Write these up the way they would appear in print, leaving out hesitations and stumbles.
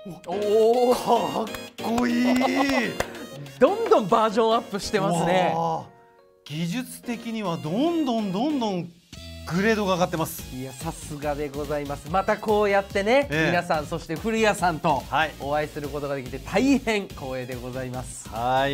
おお、 かっこいい。 どんどんバージョンアップしてますね。 技術的にはどんどんグレードが上がってます。 いや、さすがでございます。またこうやってね、皆さん、そして古谷さんとお会いすることができて大変光栄でございます。 はい、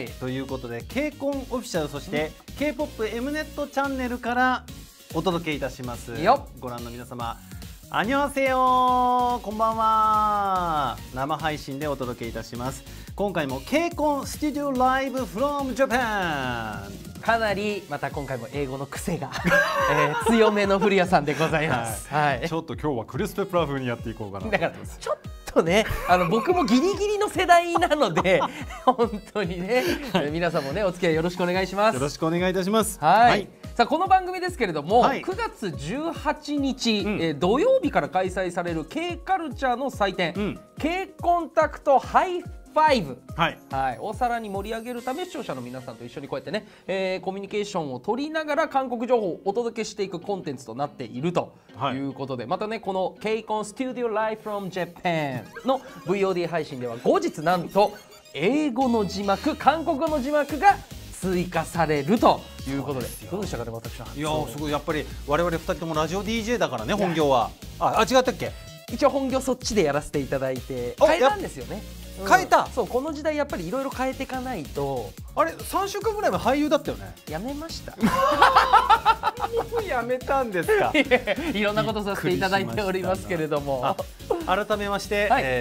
ということで KCON オフィシャル、そして K-POP M ネットチャンネルからお届けいたします。ご覧の皆様、アニョハセヨ、こんばんは。生配信でお届けいたします。今回も KCON スタジオライブ from Japan。 かなりまた今回も英語の癖が、強めの古谷さんでございます。 ちょっと今日はクリス・ペプラー風にやっていこうかな。 だからちょっとね、僕もギリギリの世代なので本当にね、皆さんもねお付き合いよろしくお願いします。 よろしくお願いいたします。 はい。さあ、この番組ですけれども、9月18日、土曜日から開催される K カルチャーの祭典、K コンタクトハイ5、をさらに盛り上げるため、視聴者の皆さんと一緒にこうやってね、コミュニケーションを取りながら韓国情報をお届けしていくコンテンツとなっているということで、またね、この KCON Studio Live from Japan の VOD 配信では後日なんと英語の字幕、韓国語の字幕が追加されるということで、どうでしたかね、私は。 いや、すごい、やっぱり我々2人ともラジオ DJ だからね、本業は。違ったっけ。 一応本業そっちでやらせていただいて変えたんですよね。 変えた。 そう、この時代やっぱりいろいろ変えていかないと。 あれ、3週間ぐらい前俳優だったよね。 やめましたもうやめたんですか。 いろんなことさせていただいておりますけれども、 改めまして、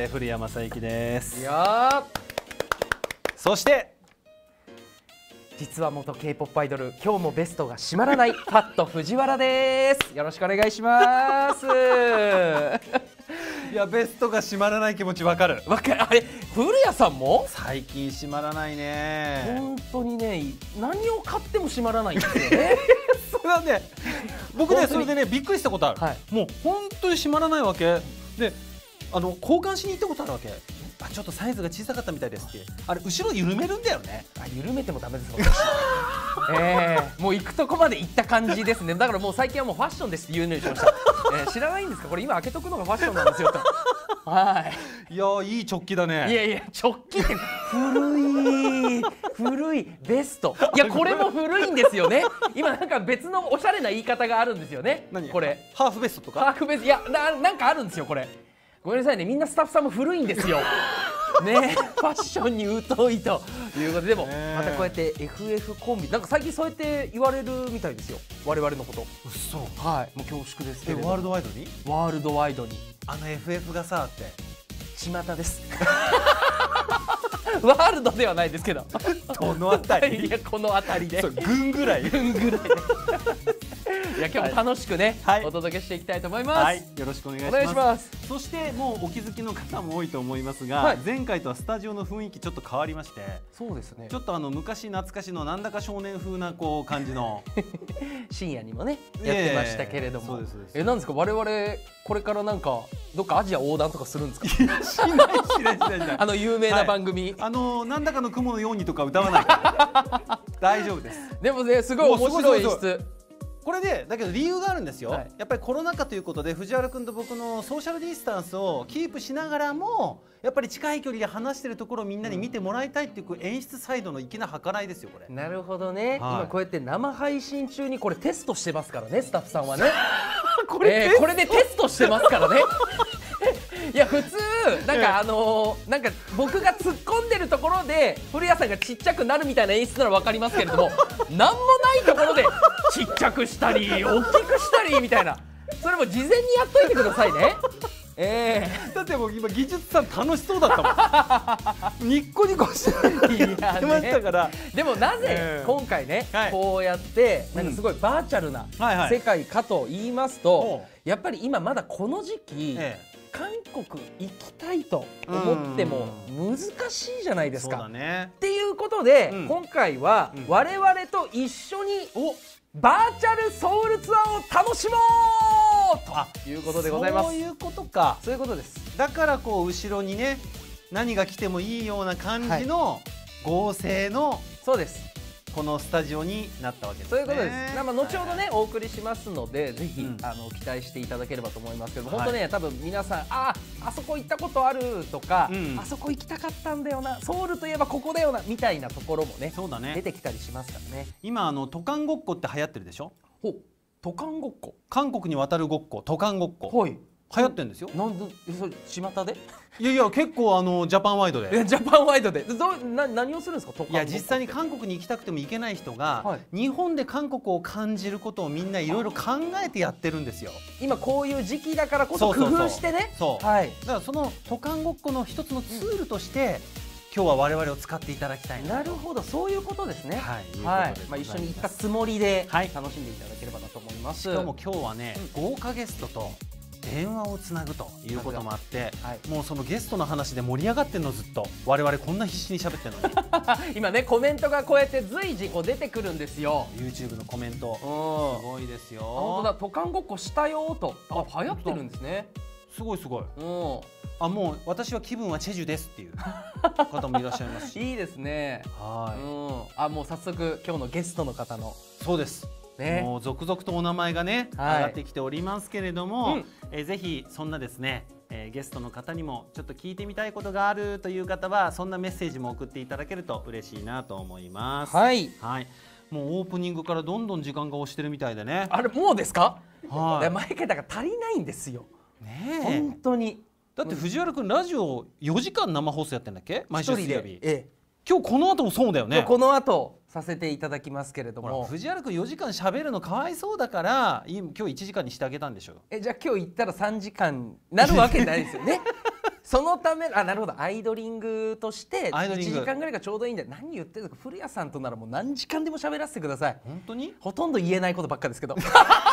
古谷正幸です。そして実は元 K-POP アイドル、今日もベストが閉まらないファット藤原です。よろしくお願いします。 いや、ベストが閉まらない気持ちわかる。 あれ、古谷さんも最近閉まらないね。 本当にね、何を買っても閉まらないんですよね。 それはね、僕ね、それでね、びっくりしたことある。もう本当に閉まらないわけで、交換しに行ったことあるわけ。ちょっとサイズが小さかったみたいですって。あれ、後ろ緩めるんだよね。 緩めてもダメです。もう行くとこまで行った感じですね。だからもう最近はもうファッションですって言うようにしました。知らないんですか、これ今開けとくのがファッションなんですよと。 いや、いいチョッキだね。 いやいや、チョッキって古いベスト。いや、これも古いんですよね。今なんか別のおしゃれな言い方があるんですよね。これハーフベストとか。 ハーフベスト、いや、なんかあるんですよこれ。ごめんなさいね、みんなスタッフさんも古いんですよ。ね、ファッションに疎いということで、でもまたこうやって FF コンビ、なんか最近そうやって言われるみたいですよ、我々のこと。 嘘。 はい、もう恐縮ですけれど。 ワールドワイドに。 ワールドワイドに。 FF がさって巷です。ワールドではないですけど。 この辺り。 いや、この辺りで。 軍ぐらい。 軍ぐらい。いや、今日も楽しくね、お届けしていきたいと思います。 よろしくお願いします。そしてもうお気づきの方も多いと思いますが、前回とはスタジオの雰囲気ちょっと変わりまして。 そうですね。 ちょっと昔懐かしのなんだか少年風なこう感じの深夜にもねやってましたけれども、なんですか、我々これからなんかどっかアジア横断とかするんですか。 しない有名な番組、 なんだかの雲のようにとか歌わないから大丈夫です。 でもね、すごい面白い演出。 これでだけど理由があるんですよ。やっぱりコロナ禍ということで藤原君と僕のソーシャルディスタンスをキープしながらも、やっぱり近い距離で話してるところをみんなに見てもらいたいっていう演出サイドの粋な計らいですよ、これ。 なるほどね。今こうやって生配信中にこれテストしてますからね、スタッフさんはね。これでテストしてますからね。いや、普通なんかなんか僕が突っ込んでるところで古谷さんがちっちゃくなるみたいな演出なら分かりますけれども、なんもないところでちっちゃくしたり大きくしたりみたいな、それも事前にやっといてくださいね。 だってもう今技術さん楽しそうだったもん。ニッコニコしてましたから。 でもなぜ今回ね、こうやってなんかすごいバーチャルな世界かと言いますと、やっぱり今まだこの時期韓国行きたいと思っても難しいじゃないですか。っていうことで、今回は我々と一緒にバーチャルソウルツアーを楽しもうということでございます。 そういうことか。 そういうことです。 だからこう後ろにね、何が来てもいいような感じの合成の、 そうです。 このスタジオになったわけですね。 そういうことです。後ほどね、お送りしますので、ぜひ期待していただければと思いますけど、本当ね、多分皆さんあそこ行ったことあるとか、あそこ行きたかったんだよな、ソウルといえばここだよなみたいなところもね、出てきたりしますからね。 今渡韓ごっこって流行ってるでしょ。 渡韓ごっこ、 韓国に渡るごっこ、渡韓ごっこ流行ってるんですよ。 なんでそれ巷で？ いやいや、結構ジャパンワイドで。 ジャパンワイドで何をするんですか？ いや、実際に韓国に行きたくても行けない人が、日本で韓国を感じることをみんないろいろ考えてやってるんですよ。 今こういう時期だからこそ工夫してね。 だからその渡韓ごっこの一つのツールとして今日は我々を使っていただきたいな。なるほど、そういうことですね。はい、一緒に行ったつもりで楽しんでいただければなと思います。 しかも今日はね、豪華ゲストと電話をつなぐということもあって、もうそのゲストの話で盛り上がってるの、ずっと我々こんな必死に喋ってるのに今ね、コメントがこうやって随時出てくるんですよ。 YouTube のコメントすごいですよ。 本当だ、渡韓ごっこしたよと流行ってるんですね。 すごいすごい。もう私は気分はチェジュですっていう方もいらっしゃいますしいいですね。もう早速今日のゲストの方の、 そうです、もう続々とお名前がね、上がってきておりますけれども、ぜひそんなですね、ゲストの方にもちょっと聞いてみたいことがあるという方は、そんなメッセージも送っていただけると嬉しいなと思います。はい、もうオープニングからどんどん時間が押してるみたいでね。 あれもうですか？毎回だから足りないんですよね、本当に。 だって藤原君ラジオ4時間生放送やってんだっけ、毎週水曜日。今日この後もそうだよね。 この後させていただきますけれども、 藤原君4時間喋るのかわいそうだから今日1時間にしてあげたんでしょ。 じゃあ今日行ったら3時間なるわけないですよねそのため、なるほど、アイドリングとして1時間ぐらいがちょうどいいんで、何言ってるのか、古谷さんとならもう何時間でも喋らせてください。 本当にほとんど言えないことばっかですけど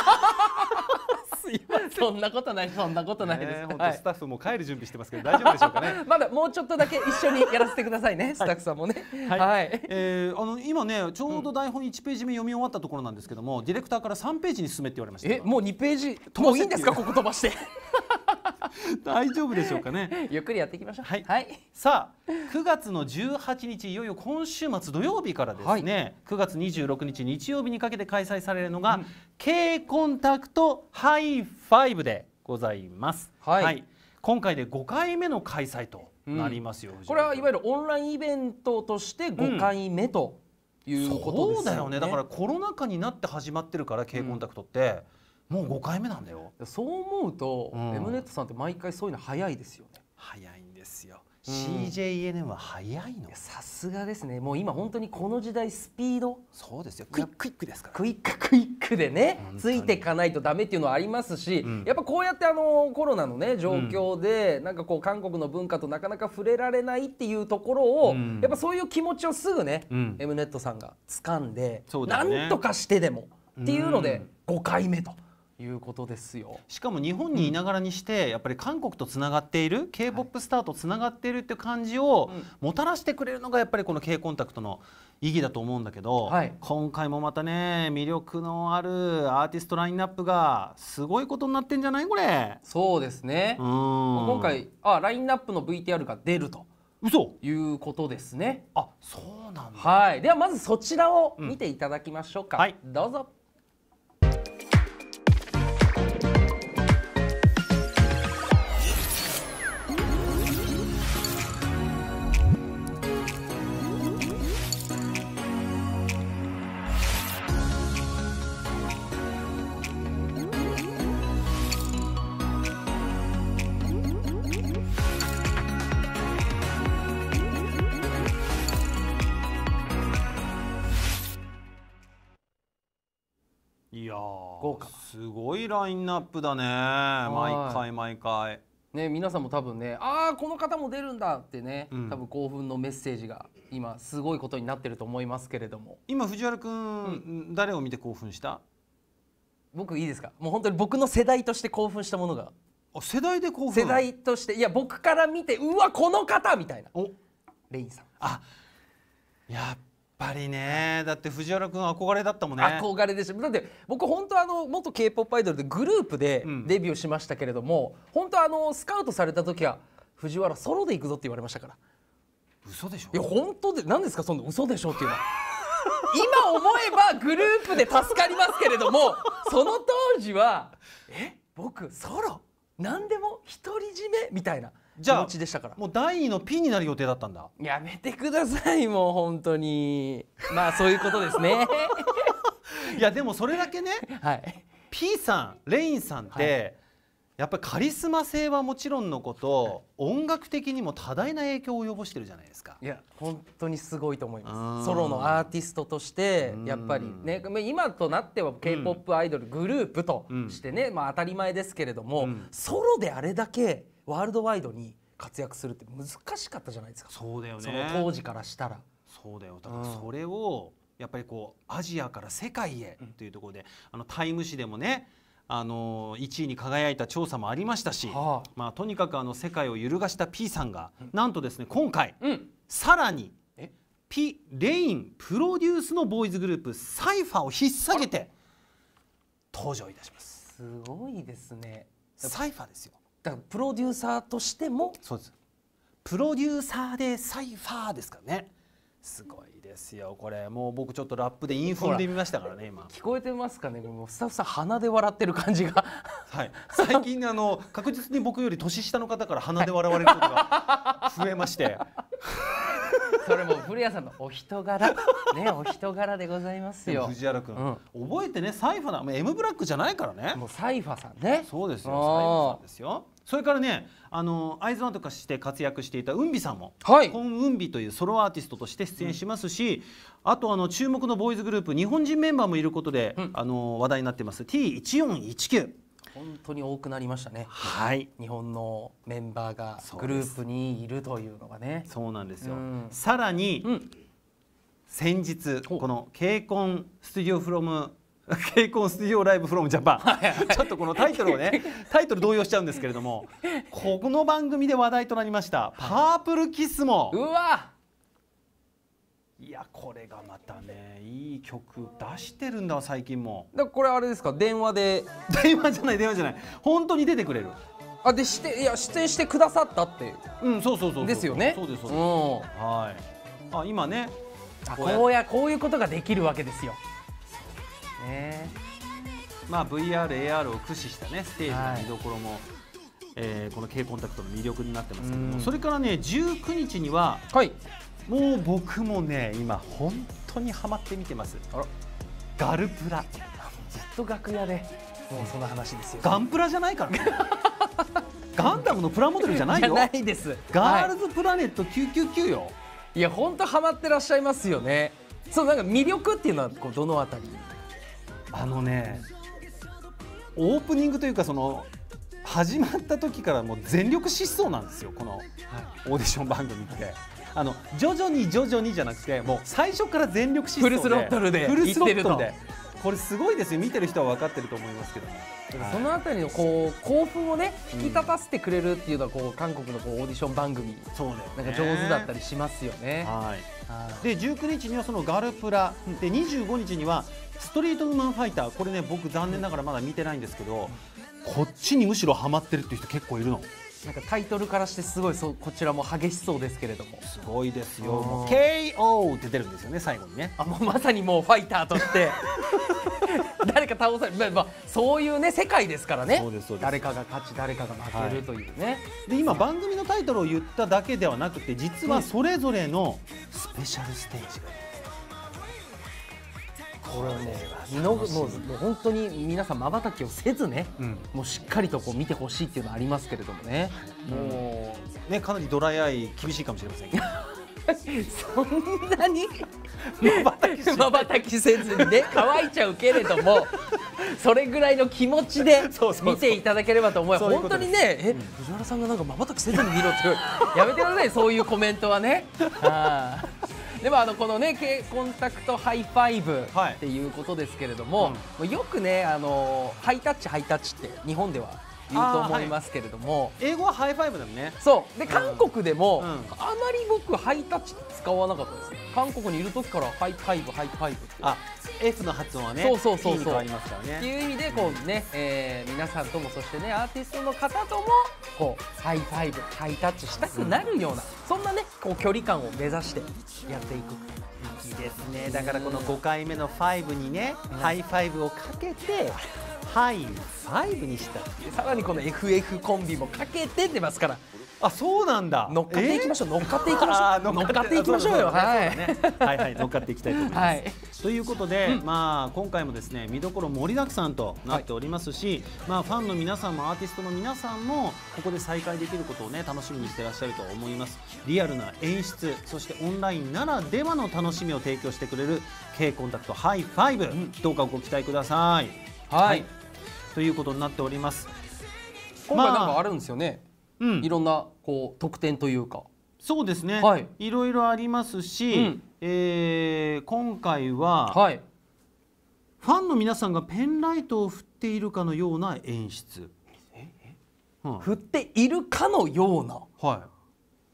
そんなことない、そんなことないです。 本当スタッフも帰る準備してますけど大丈夫でしょうかねまだもうちょっとだけ一緒にやらせてくださいね、スタッフさんもね。 今ね、ちょうど台本1ページ目読み終わったところなんですけども、ディレクターから3ページに進めって言われました。 もう2ページもういいんですか、ここ飛ばして大丈夫でしょうかね。 ゆっくりやっていきましょう。 さあ、9月の18日、いよいよ今週末土曜日からですね、9月26日日曜日にかけて開催されるのが、K コンタクトハイファイブでございます。今回で5回目の開催となりますよ。 これはいわゆるオンラインイベントとして5回目ということですよね。 そうだよね。だからコロナ禍になって始まってるから、K コンタクトってもう5回目なんだよ。 そう思うと、Mネットさんって毎回そういうの早いですよね。 早いんですよ。CJNM は早いの。 さすがですね。もう今本当にこの時代スピード、 そうですよ。クイックですから。 クイックでね、ついていかないとダメっていうのはありますし、やっぱこうやってコロナのね状況で、なんかこう韓国の文化となかなか触れられないっていうところを、やっぱそういう気持ちをすぐね、Mネットさんが掴んで、なんとかしてでもっていうので5回目ということですよ。 しかも日本にいながらにして、やっぱり韓国とつながっている K-POP スターとつながっているっていう感じをもたらしてくれるのがやっぱりこの K コンタクトの意義だと思うんだけど、今回もまたね、魅力のあるアーティストラインナップがすごいことになってんじゃないこれ。 そうですね。今回ラインナップの VTR が出るということですね。 そうなんだ。 はい。ではまずそちらを見ていただきましょうか。どうぞ。 いやー、すごいラインナップだね、毎回ね。皆さんも多分ね、この方も出るんだってね、多分興奮のメッセージが今すごいことになってると思いますけれども。 今藤原君、誰を見て興奮した？ 僕いいですか？もう本当に僕の世代として興奮したものが。 世代で興奮？ 世代として、いや僕から見て、うわこの方みたいな。レインさん。 やっぱりね。だって藤原君憧れだったもんね。 憧れでした。だって僕本当元 K-POP アイドルでグループでデビューしましたけれども、本当スカウトされた時は藤原ソロで行くぞって言われましたから。 嘘でしょ？ いや本当で、何ですかその嘘でしょっていうのは今思えばグループで助かりますけれども、その当時は僕ソロ何でも独り占めみたいな気持ちでしたから。 もう第2の P になる予定だったんだ。 やめてください、もう本当に。まあそういうことですね。 いやでもそれだけね、 はい、 P さんレインさんって、はい、やっぱりカリスマ性はもちろんのこと、はい、音楽的にも多大な影響を及ぼしてるじゃないですか。 いや本当にすごいと思います。ソロのアーティストとしてやっぱりね、今となっては K-POP アイドルグループとしてね、まあ当たり前ですけれども、ソロであれだけワールドワイドに活躍するって難しかったじゃないですか。 そうだよね。 その当時からしたら。 そうだよ。だからそれをやっぱりこうアジアから世界へというところで、タイム誌でもね、1位に輝いた調査もありましたし、まあとにかく世界を揺るがした P さんが、なんとですね今回、さらにPレインプロデュースのボーイズグループサイファーを引っ提げて登場いたします。 すごいですね。 サイファーですよ。 だからプロデューサーとしても。 そうです。プロデューサーでサイファーですからね。すごいですよこれ。もう僕ちょっとラップでインフォンで見ましたからね。今聞こえてますかね。もうスタッフさん鼻で笑ってる感じがはい、最近確実に僕より年下の方から鼻で笑われることが増えましてそれも古谷さんのお人柄ね、お人柄でございますよ。 藤原君、覚えてね、サイファーな M ブラックじゃないからね。 もうサイファーさんね。 そうですよ、サイファーさんですよ。それからね、アイズワンとかして活躍していたウンビさんも、コン・ウンビというソロアーティストとして出演しますし、あと注目のボーイズグループ日本人メンバーもいることで、話題になってます T1419。 本当に多くなりましたね。 はい、 日本のメンバーがグループにいるというのがね。 そうなんですよ。さらに、先日この KCON スタジオフロムKCON スタジオライブフロムジャパン、ちょっとこのタイトルをね、タイトル動揺しちゃうんですけれども、この番組で話題となりましたパープルキスも、 うわ、 いやこれがまたねいい曲出してるんだわ最近も。 だからこれあれですか、電話で。 電話じゃない本当に出てくれる。 あでして、いや出演してくださったっていう。 そうですよね。 そうです。はい。今ね、 こういうことができるわけですよ。 まあ VR、AR を駆使したねステージの見どころも、この K コンタクトの魅力になってますけども、それからね19日には、もう僕もね今本当にハマって見てます。ガルプラ。 ずっと楽屋でもうその話ですよ。 ガンプラじゃないからね。ガンダムのプラモデルじゃないよ。 じゃないです。 ガールズプラネット999よ。 いや本当ハマってらっしゃいますよね。そうなんか魅力っていうのはどのあたり？ オープニングというか始まった時からもう全力疾走なんですよこのオーディション番組って。徐々にじゃなくてもう最初から全力疾走でフルスロットルでこれすごいですよ。見てる人は分かってると思いますけども、 そのあたりの興奮をね引き立たせてくれるっていうのは韓国のオーディション番組なんか上手だったりしますよね。 で19日にはそのガルプラで、25日にはストリートウーマンファイター。これね僕残念ながらまだ見てないんですけど、こっちにむしろハマってるっていう人結構いるの。 なんかタイトルからしてすごいこちらも激しそうですけれども。 すごいですよ。KO って出るんですよね最後にね。 もうまさにもうファイターとして誰か倒される、そういうね世界ですからね。誰かが勝ち誰かが負けるというね。 で今番組のタイトルを言っただけではなくて、実はそれぞれのスペシャルステージがこれはね、もう本当に皆さん瞬きをせずね、もうしっかりと見てほしいっていうのはありますけれどもね。 もうねかなりドライアイ厳しいかもしれませんけどそんなに瞬きせずにね乾いちゃうけれども、それぐらいの気持ちで見ていただければと思います。本当にね、藤原さんがなんか瞬きせずに見ろってやめてください、そういうコメントはね。でもこのね K コンタクトハイファイブっていうことですけれども、よくねハイタッチって日本では言うと思いますけれども、 英語はハイファイブだよね。 そうで韓国でもあまり僕ハイタッチ使わなかったですね。韓国にいる時からハイファイブ F の発音はねそう変わりますからね。 っていう意味で皆さんとも、そしてねアーティストの方ともハイファイブハイタッチしたくなるような、そんなね距離感を目指してやっていくですね。だからこの5回目の5にね、ハイファイブをかけてハイファイブにした。 さらにこの FF コンビもかけて出ますから。 あ、そうなんだ。 乗っかっていきましょう。乗っかっていきましょう。乗っかっていきましょうよ。 はいはい、乗っかっていきたいと思います。ということで、まあ今回もですね、見どころ盛りだくさんとなっておりますし、まあファンの皆さんもアーティストの皆さんもここで再会できることをね楽しみにしてらっしゃると思います。リアルな演出、そしてオンラインならではの楽しみを提供してくれる K コンタクトハイファイブ、どうかご期待ください。はい。ということになっております。 今回なんかあるんですよね。いろんなこう特典というか。 そうですね、はい、いろいろありますし、今回は、はい、ファンの皆さんがペンライトを振っているかのような演出、 振っているかのような、 はい、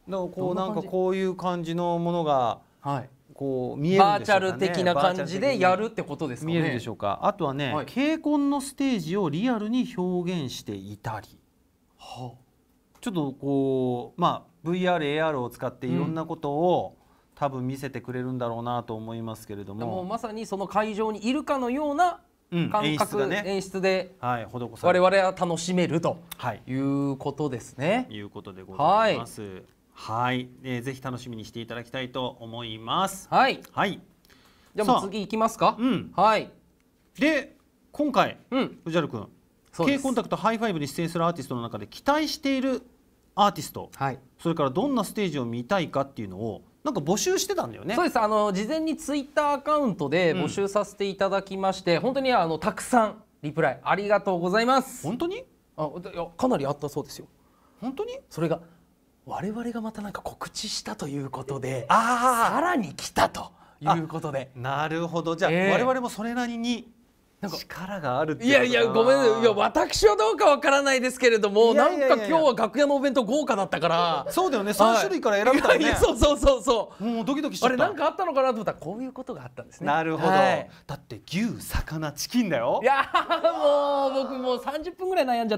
だからこうなんかこういう感じのものが、はい、こう見えるんでしょうかね。 バーチャル的な感じでやるってことですかね。 見えるでしょうか。あとはね、KCONのステージをリアルに表現していたり、はあ、ちょっとこうまあ VR、AR を使っていろんなことを、多分見せてくれるんだろうなと思いますけれども、 でもまさにその会場にいるかのような感覚、演出で我々は楽しめるということですね。 いうことでございます。はい、ぜひ楽しみにしていただきたいと思います。 はい。はい。じゃあもう次行きますか。はい。 で今回藤原君、K コンタクトハイファイブに出演するアーティストの中で期待しているアーティスト、はい、それからどんなステージを見たいかっていうのをなんか募集してたんだよね。 そうです。事前にツイッターアカウントで募集させていただきまして、本当にたくさんリプライありがとうございます。 本当に？ いやかなりあったそうですよ。 本当に？ それが我々がまたなんか告知したということで、さらに来たということで。 なるほど。じゃあ、我々もそれなりに力があるっていう。 いやいやごめんなさい。いや私はどうかわからないですけれども、なんか今日は楽屋のお弁当豪華だったから。 そうだよね。3種類から選べたね。 そうそうそうそう。 もうドキドキしちゃった。 あれなんかあったのかなと思ったらこういうことがあったんですね。 なるほど。だって牛、魚、チキンだよ。 いやもう僕もう30分ぐらい悩んじゃった。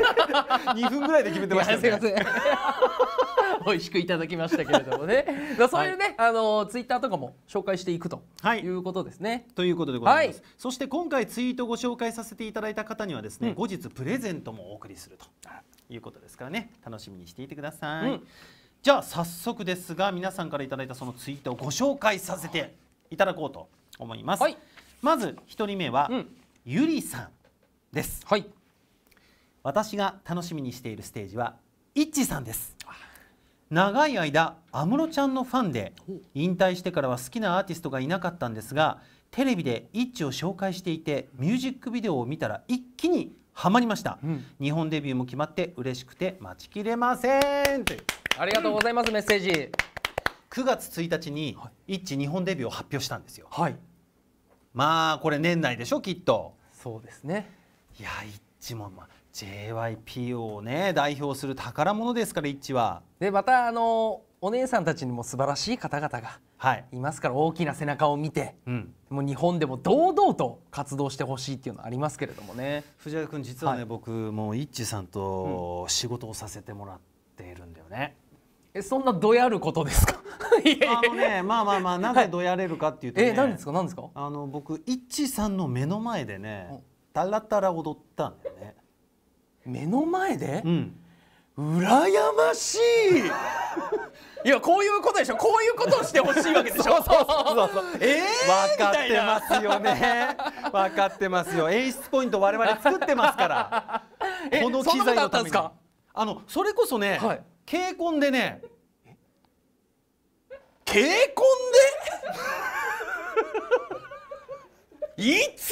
2分ぐらいで決めてましたね。 すいません。美味しくいただきましたけれどもね。そういうねツイッターとかも紹介していくということですね。 ということでございます。そして今回ツイートご紹介させていただいた方にはですね、後日プレゼントもお送りするということですからね、楽しみにしていてください。じゃあ早速ですが皆さんからいただいたそのツイートをご紹介させていただこうと思います。まず1人目はゆりさんです。私が楽しみにしているステージはイッチさんです。長い間安室ちゃんのファンで、引退してからは好きなアーティストがいなかったんですが、テレビでイッチを紹介していてミュージックビデオを見たら一気にハマりました。日本デビューも決まって嬉しくて待ちきれません。 ありがとうございます。メッセージ。 9月1日にイッチ日本デビューを発表したんですよ。まあこれ年内でしょきっと。 そうですね。 いやイッチもJYP をね代表する宝物ですからイッチは。 でまたお姉さんたちにも素晴らしい方々がいますから、大きな背中を見て、もう日本でも堂々と活動してほしいっていうのはありますけれどもね。 藤原君実はね、僕もうイッチさんと仕事をさせてもらっているんだよね。 そんなどやることですか？ まあなぜどやれるかっていうとね、 何ですか僕イッチさんの目の前でねタラタラ踊ったんだよね。 目の前で？羨ましい。いやこういうことでしょ。こういうことをしてほしいわけでしょ。分かってますよね。分かってますよ。演出ポイント我々作ってますから。この機材のために。それこそね、KCONでね。 KCONで？いつ？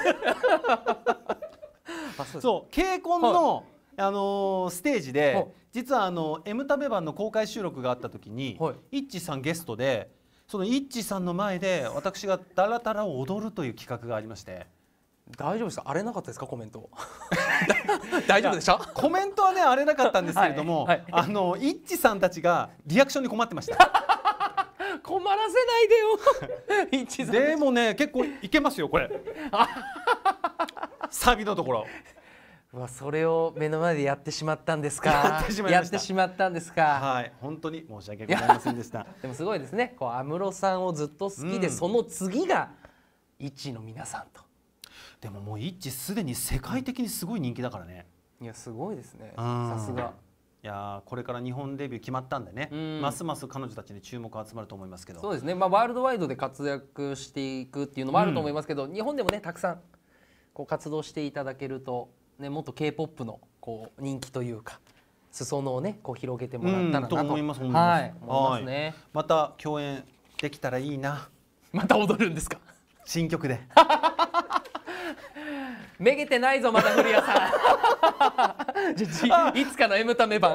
そう、KCONのステージで実はMタベ版の公開収録があった時にイッチさんゲストで、そのイッチさんの前で私がダラダラを踊るという企画がありまして。 大丈夫でした？荒れなかったですかコメント？大丈夫でした？ コメントはね荒れなかったんですけれども、イッチさんたちがリアクションに困ってました。 困らせないでよ。イッチさんでもね結構いけますよこれ。サビのところ。 それを目の前でやってしまったんですか。やってしまったんですか。 はい、本当に申し訳ございませんでした。 でもすごいですね。安室さんをずっと好きで、その次がITZYの皆さんと。 でももうITZYすでに世界的にすごい人気だからね。 いや、すごいですね。さすが。 いや、これから日本デビュー決まったんでね、ますます彼女たちに注目集まると思いますけど。 そうですね。ワールドワイドで活躍していくっていうのもあると思いますけど、日本でもねたくさん活動していただけるとね、もっと K-POP の人気というか裾野をね広げてもらったらなと思います。 はい、思いますね。 また共演できたらいいな。 また踊るんですか。 新曲で。 めげてないぞまだ古谷さん。いつかの M タメ版。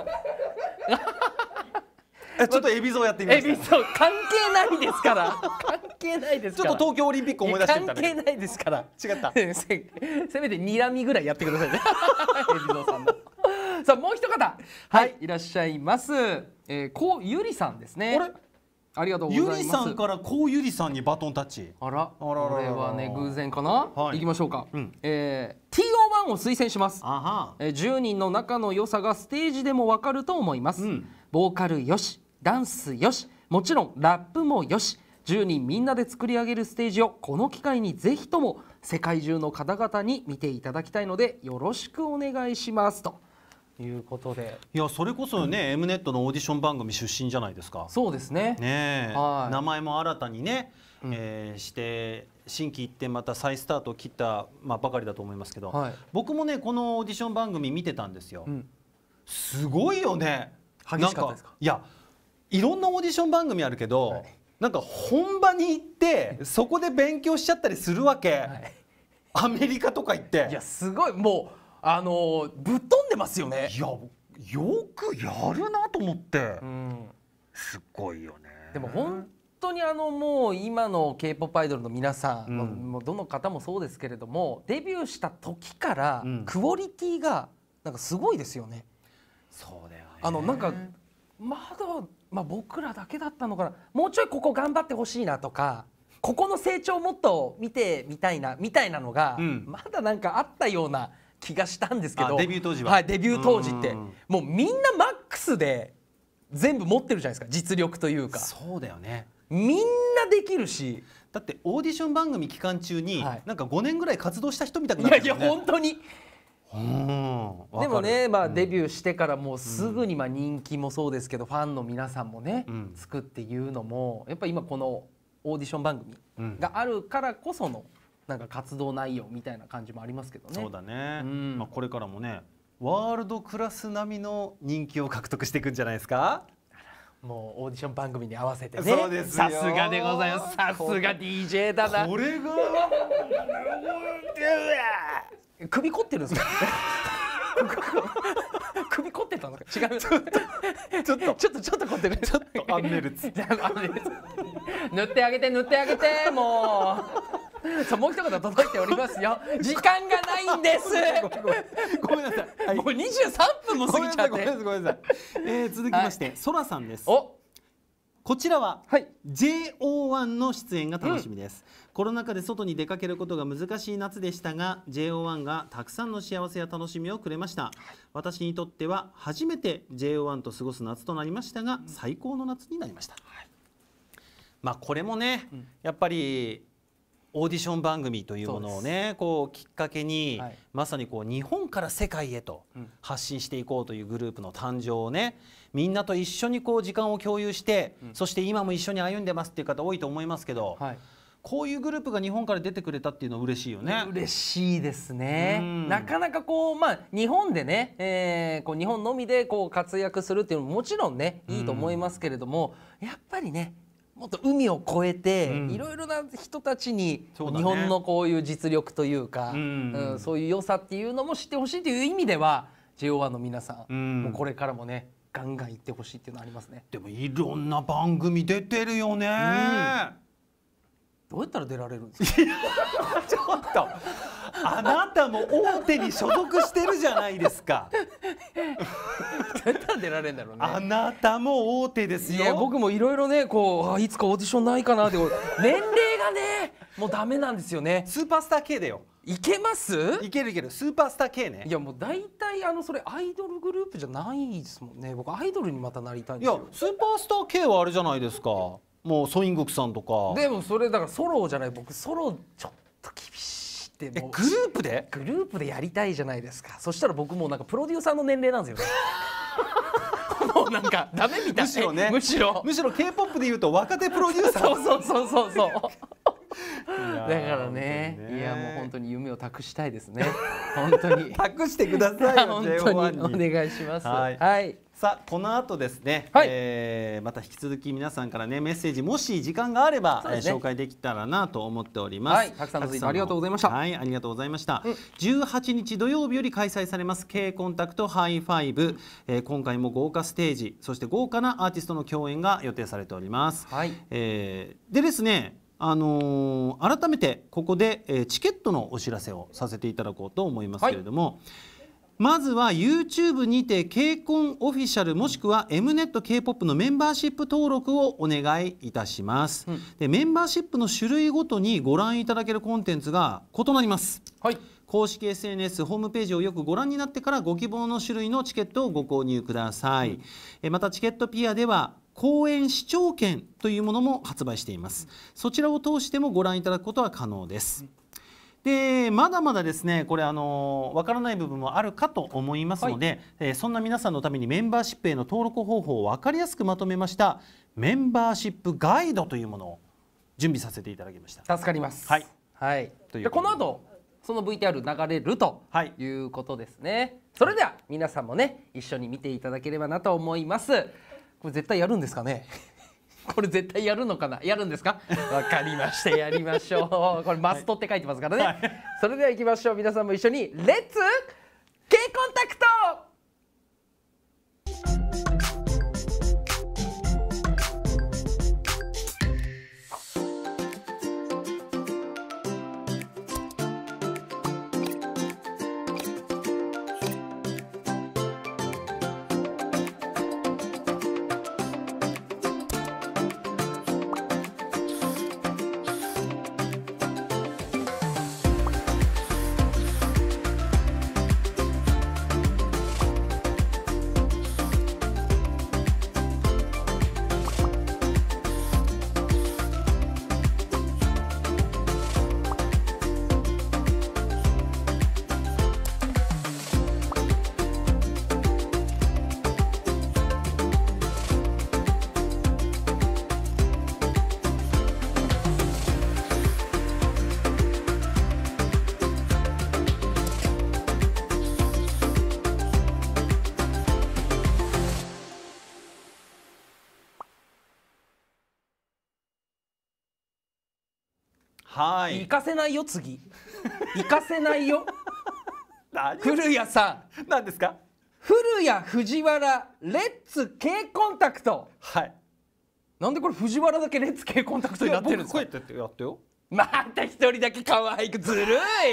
ちょっと海老蔵やってみました。 関係ないですから。関係ないですから。 ちょっと東京オリンピック思い出してみたね。 関係ないですから。 違った。 せめて睨みぐらいやってくださいね。海老蔵さんの。さあもう一方、はい、いらっしゃいます。コウユリさんですね。ありがとうございます。 ゆりさんからコウユリさんにバトンタッチ。 これはね偶然かな。いきましょうか。TO1 を推薦します。10人の仲の良さがステージでもわかると思います。ボーカルよし、ダンスよし、もちろんラップもよし、10人みんなで作り上げるステージをこの機会にぜひとも世界中の方々に見ていただきたいのでよろしくお願いしますということで。 いや、それこそね、Mネットのオーディション番組出身じゃないですか。 そうですね。 名前も新たにね、して心機一転また再スタートを切ったばかりだと思いますけど、僕もねこのオーディション番組見てたんですよ。すごいよね。 激しかったですか。 いや、いろんなオーディション番組あるけど、なんか本場に行ってそこで勉強しちゃったりするわけ。アメリカとか行って。 いや、すごい、もうぶっ飛んでますよね。 いや、よくやるなと思って。すごいよね。 でも本当にもう今の K-POP アイドルの皆さん、もうどの方もそうですけれども、デビューした時からクオリティがなんかすごいですよね。 そうだよね。 なんか僕らだけだったのかな、もうちょいここ頑張ってほしいなとか、ここの成長もっと見てみたいなみたいなのが、まだなんかあったような気がしたんですけど、 デビュー当時は。 はい、デビュー当時ってもうみんなマックスで全部持ってるじゃないですか、実力というか。 そうだよね。 みんなできるし、 だってオーディション番組期間中になんか5年ぐらい活動した人みたくなってるよね。 いやいや本当に。でもね、デビューしてからもうすぐに人気もそうですけど、ファンの皆さんもねつくっていうのもやっぱり今このオーディション番組があるからこそのなんか活動内容みたいな感じもありますけどね。 そうだね。これからもねワールドクラス並みの人気を獲得していくんじゃないですか。 もうオーディション番組に合わせてね。 そうですよ。 さすがでございます。さすが DJ だな。 これが首凝ってるんですか。首凝ってたのか。違う。ちょっと凝ってる。 ちょっとアンメルツ。 塗ってあげてもう。そう、もう一言届いておりますよ。時間がないんです。 ごめんなさい。 もう23分も過ぎちゃって。 ごめんなさい。続きまして、ソラさんです。こちらは JO1 の出演が楽しみです。コロナ禍で外に出かけることが難しい夏でしたが JO1 がたくさんの幸せや楽しみをくれました。私にとっては初めて JO1 と過ごす夏となりましたが最高の夏になりました。これもねやっぱりオーディション番組というものをねきっかけにまさに日本から世界へと発信していこうというグループの誕生をねみんなと一緒に時間を共有してそして今も一緒に歩んでますっていう方多いと思いますけど、こういうグループが日本から出てくれたっていうのは嬉しいよね。 嬉しいですね。なかなか日本でね、日本のみで活躍するっていうのももちろんねいいと思いますけれども、やっぱりねもっと海を越えていろいろな人たちに日本のこういう実力というかそういう良さっていうのも知ってほしいという意味では JO1 の皆さんもうこれからもねガンガン行ってほしいっていうのありますね。 でもいろんな番組出てるよね。 どうやったら出られるんですか。 ちょっとあなたも大手に所属してるじゃないですか。 どうやったら出られるんだろうね。 あなたも大手ですよ。 いや僕もいろいろねいつかオーディションないかなって年齢がねもうダメなんですよね。 スーパースター系だよ。 いけます？ いけるいける。スーパースター系ね。 いやもう大体それアイドルグループじゃないですもんね。僕アイドルにまたなりたいんですよ。 いやスーパースター系はあれじゃないですか。もうソイングクさんとか。 でもそれだからソロじゃない。僕ソロちょっと厳しいって。 グループで？ グループでやりたいじゃないですか。そしたら僕もうなんかプロデューサーの年齢なんですよね。もうなんかダメみたい。 むしろね。 むしろ K-POP で言うと若手プロデューサー。 そう。だからね、いやもう本当に夢を託したいですね。本当に託してくださいよ。 本当にお願いします。はい。 さあこの後ですね、また引き続き皆さんからねメッセージもし時間があれば、紹介できたらなと思っております。 たくさんのツイートありがとうございました。 はい、ありがとうございました。18日土曜日より開催されます K コンタクトハイファイブ、今回も豪華ステージ、そして豪華なアーティストの共演が予定されております。でですね。改めてここで、チケットのお知らせをさせていただこうと思いますけれども、まずは YouTube にて K コンオフィシャルもしくは Mnet K-POP のメンバーシップ登録をお願いいたします。でメンバーシップの種類ごとにご覧いただけるコンテンツが異なります。公式 SNS ホームページをよくご覧になってからご希望の種類のチケットをご購入ください。またチケットピアでは公演視聴券というものも発売しています。そちらを通してもご覧いただくことは可能です。でまだまだですねこれわからない部分もあるかと思いますので、そんな皆さんのためにメンバーシップへの登録方法を分かりやすくまとめましたメンバーシップガイドというものを準備させていただきました。 助かります。でこの後その VTR 流れるということですね。それでは皆さんもね一緒に見ていただければなと思います。これ絶対やるんですかね。これ絶対やるのかな。やるんですか。わかりました。やりましょう。これマストって書いてますからね。それでは行きましょう。皆さんも一緒にレッツ K コンタクト。行かせないよ次。行かせないよ。古谷さん。何ですか。 古谷藤原レッツ K コンタクト。なんでこれ藤原だけレッツ K コンタクトになってるんですか。 こうやってやってよ。 また一人だけ可愛くずる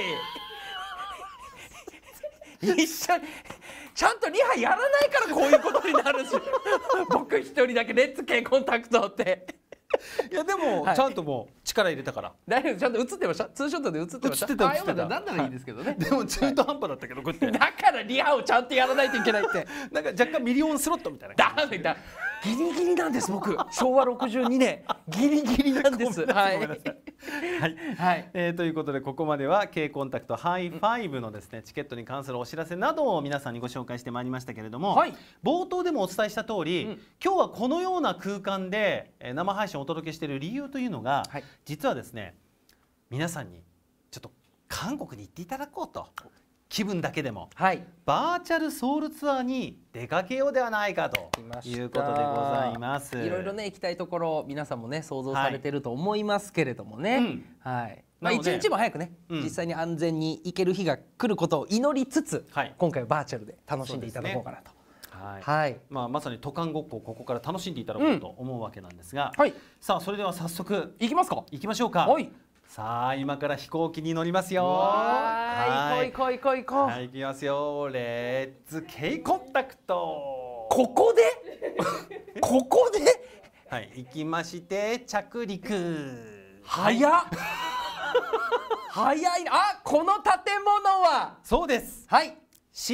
い。一緒にちゃんとリハやらないからこういうことになるんですよ。僕一人だけレッツ K コンタクトって。 いやでもちゃんともう力入れたから。 大丈夫。ちゃんと映ってました。ツーショットで映ってました。 映ってた。 なんならいいですけどね。 でも中途半端だったけどこうやって。 だからリハをちゃんとやらないといけないって。 なんか若干ミリオンスロットみたいな。 ダメだ。ギリギリなんです僕。昭和62年ギリギリなんです。はい。 ということでここまでは K コンタクトハイファイブのですねチケットに関するお知らせなどを皆さんにご紹介してまいりましたけれども、冒頭でもお伝えした通り、今日はこのような空間で生配信をお届けしている理由というのが、実はですね皆さんにちょっと韓国に行っていただこうと。気分だけでも、バーチャルソウルツアーに出かけようではないかということでございます。 いろいろね行きたいところ皆さんもね想像されてると思いますけれどもね、一日も早くね、実際に安全に行ける日が来ることを祈りつつ、今回はバーチャルで楽しんでいただこうかなと。 まさに渡韓ごっこをここから楽しんでいただこうと思うわけなんですが、さあそれでは早速行きますか。 行きましょうか。さあ今から飛行機に乗りますよ。 行こう。 行きますよ。レッツ K コンタクト。 ここでここで行きまして着陸。 早っ早いな。あ、この建物はそうです。 はい、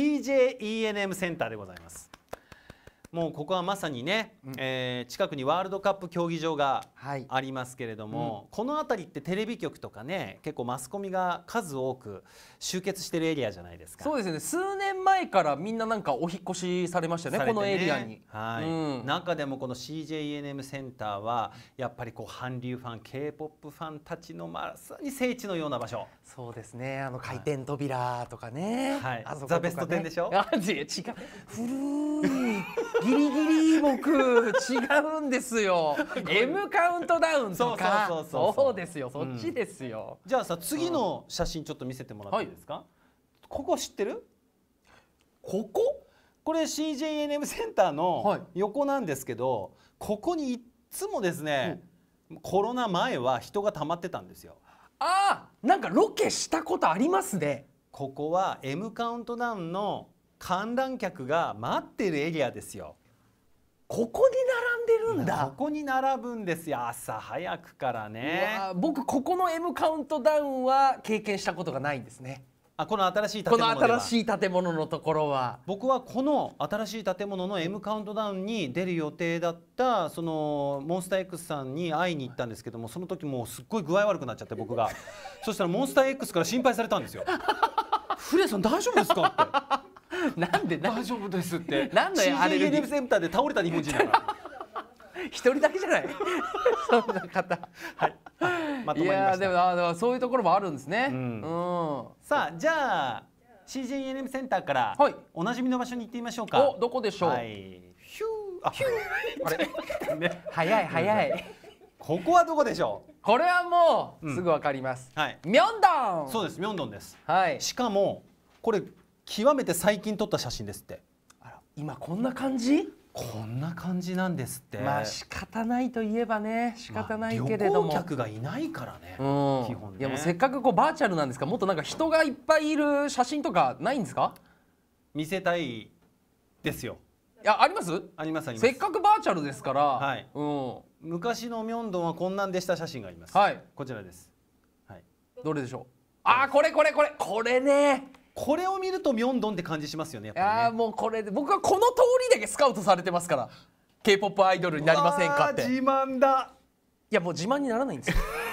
CJENM センターでございます。もうここはまさにね、近くにワールドカップ競技場がありますけれども、この辺りってテレビ局とかね、結構マスコミが数多く集結してるエリアじゃないですか。 そうですね。数年前からみんななんかお引っ越しされましたね、このエリアに。 はい、中でもこの CJENM センターはやっぱりこう韓流ファン、 K-POP ファンたちのまさに聖地のような場所。 そうですね。回転扉とかね、 はい、ザ・ベスト10でしょ。 あ、違う、古いギリギリ僕違うんですよ。M カウントダウンとか、そうですよ、そっちですよ。 じゃあさ、次の写真ちょっと見せてもらっていいですか。ここ知ってる？これ CJENM センターの横なんですけど、ここにいつもですね、コロナ前は人が溜まってたんですよ。 ああ、なんかロケしたことありますね。 ここは M カウントダウンの観覧客が待ってるエリアですよ。 ここに並んでるんだ。 ここに並ぶんですよ、朝早くからね。 僕ここの M カウントダウンは経験したことがないんですね。 あ、この新しい建物では。 この新しい建物のところは僕はこの新しい建物の M カウントダウンに出る予定だったそのモンスター X さんに会いに行ったんですけども、その時もうすっごい具合悪くなっちゃって僕がそしたらモンスター X から心配されたんですよ。フレさん大丈夫ですかって。 なんで大丈夫ですって。 何のアレルギー？ CJENM センターで倒れた日本人だから。 一人だけじゃない。そんな方。はい。 まとまりました。いやでもそういうところもあるんですね。 さあ、じゃあ CJENM センターからおなじみの場所に行ってみましょうか。 お、どこでしょう。 はい。ヒュー。 あれ。ね。早い早い。 ここはどこでしょう。 これはもうすぐわかります。はい。ミョンドン。 そうです、ミョンドンです。 はい。 しかもこれ極めて最近撮った写真ですって。 あら、今こんな感じ？ こんな感じなんですって。 まあ仕方ないといえばね、仕方ないけれども、 旅行客がいないからね。基本ね。 いやもうせっかくこうバーチャルなんですから、もっとなんか人がいっぱいいる写真とかないんですか？ 見せたいですよ。 いや、あります？ ありますあります。 せっかくバーチャルですから。はい。 昔のミョンドンはこんなんでした写真があります。 はい。 こちらです。はい。 どれでしょう。ああ、これね。 これを見るとミョンドンって感じしますよね。やっぱりね。 ああ、もうこれで僕はこの通りだけスカウトされてますから。K-POP アイドルになりませんかって。 自慢だ。 いやもう自慢にならないんですよ。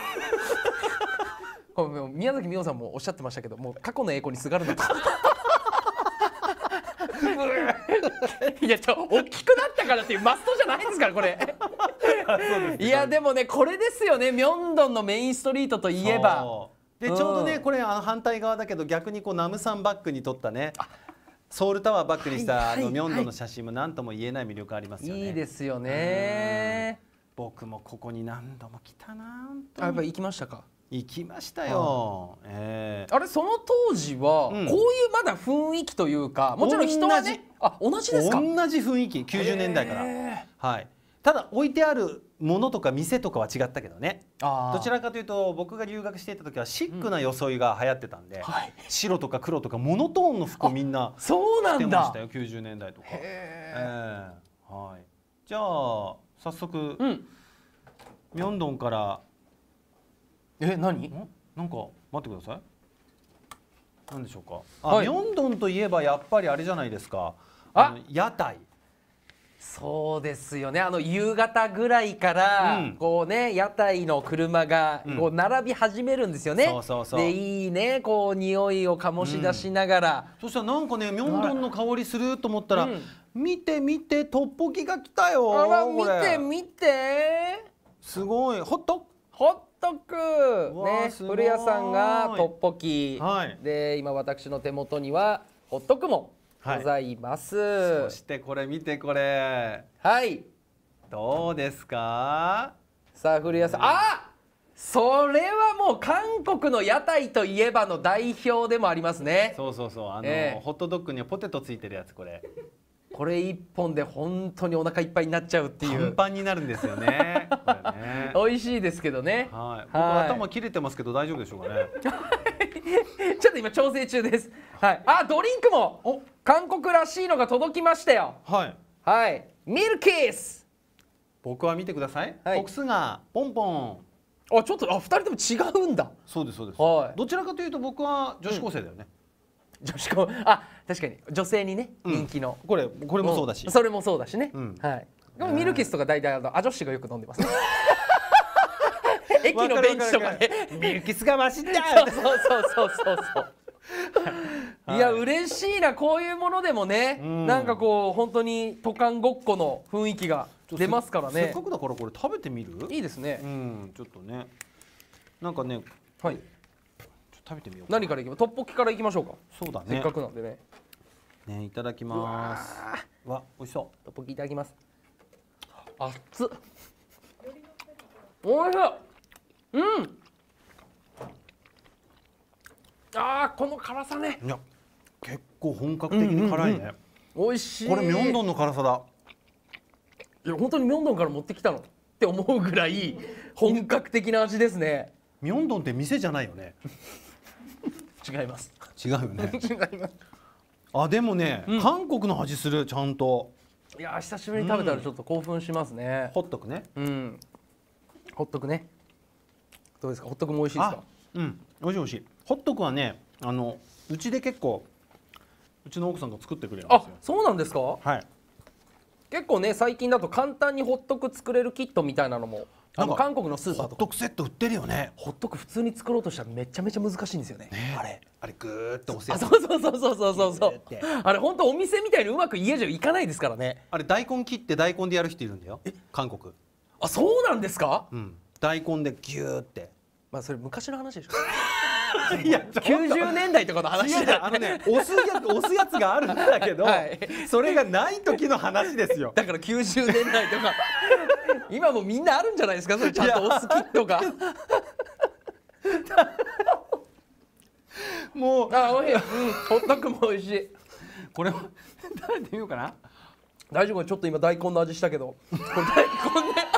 これ宮崎美穂さんもおっしゃってましたけど、もう過去の栄光にすがるなと。いや大きくなったからっていうマストじゃないですからこれ。いやでもね、これですよね、ミョンドンのメインストリートといえば。 でちょうどね、これ反対側だけど逆にこうナムさんバックに撮ったね、ソウルタワーバックにしたミョンドンの写真も何とも言えない魅力ありますよね。 いいですよね。 僕もここに何度も来たな。 やっぱ行きましたか？ 行きましたよ。 あれ、その当時はこういうまだ雰囲気というか、もちろん人はね、同じですか？ 同じ雰囲気、90年代から。はい。ただ置いてあるものとか店とかは違ったけどね。どちらかというと僕が留学していた時はシックな装いが流行ってたんで、白とか黒とかモノトーンの服をみんな着てましたよ、90年代とか。はい。じゃあ早速ミョンドンから。 何？ なんか待ってください。何でしょうか。ミョンドンといえばやっぱりあれじゃないですか。屋台。 そうですよね。夕方ぐらいからこうね、屋台の車がこう並び始めるんですよね。でいいね、こう匂いを醸し出しながら。 そしたらなんかね、ミョンドンの香りすると思ったら、見て見てトッポギが来たよ。 あら、見て見て。 すごい。ホットクね、古谷さんがトッポキで、今私の手元にはホットクもございます。 そしてこれ見て、これ。 はい。 どうですか？ さあ古谷さん、それはもう韓国の屋台といえばの代表でもありますね。 そうそうそう、ホットドッグにはポテトついてるやつ、これ。 これ一本で本当にお腹いっぱいになっちゃうっていう。 パンパンになるんですよね。 美味しいですけどね。 はい。僕頭切れてますけど大丈夫でしょうかね。 ちょっと今調整中です。はい。ドリンクも韓国らしいのが届きましたよ。 はい。 はい。ミルキース。 僕は見てください。ボックスがポンポン。 あ、ちょっと2人とも違うんだ。 そうですそうです。 はい。 どちらかというと僕は女子高生だよね。 女子高、あ、確かに女性にね人気の。 これもそうだし。 それもそうだしね。はい。でもミルキスとか大体女子がよく飲んでますね。駅のベンチとかでミルキスがマシだ。 そう。いや嬉しいな、こういうものでもね、なんかこう本当に渡韓ごっこの雰囲気が出ますからね。 せっかくだからこれ食べてみる？ いいですね。 ちょっとね、なんかね、 はい。 食べてみよう。 何からいきます？トッポッキからいきましょうか。 そうだね。 せっかくなんでね。 ね、いただきます。わ、美味しそう。 トッポッキいただきます。熱っ。おいしい。あー、この辛さね。 いや、結構本格的に辛いね。 美味しい。 これミョンドンの辛さだ。 いや、本当にミョンドンから持ってきたのって思うぐらい本格的な味ですね。 ミョンドンって店じゃないよね。 違います。 違うよね。 違います。 あ、でもね、韓国の味する、ちゃんと。 いや、久しぶりに食べたらちょっと興奮しますね。 ほっとくね。 ほっとくね。どうですか？ほっとくも美味しいですか？ 美味しい美味しい。ホットクはね、うちで結構うちの奥さんが作ってくれるんですよ。 あ、そうなんですか？ はい。 結構ね、最近だと簡単にホットク作れるキットみたいなのも韓国のスーパーとか。 ホットクセット売ってるよね。 ホットク普通に作ろうとしたらめちゃめちゃ難しいんですよね。 あれグーッと押すやつ。 そう。あれ本当お店みたいにうまく家じゃいかないですからね。 あれ大根切って大根でやる人いるんだよ。韓国。 あ、そうなんですか？ 大根でギューって。 まあそれ昔の話でしょ。 いや、 90年代とかの話だ。 押すやつがあるんだけど、それがない時の話ですよ。 だから90年代とか今もみんなあるんじゃないですか、それちゃんと押すキットが。 もう、 あ、美味しい。ホットクも美味しい。 これ食べてみようかな。 大丈夫？ちょっと今大根の味したけど、これ大根ね。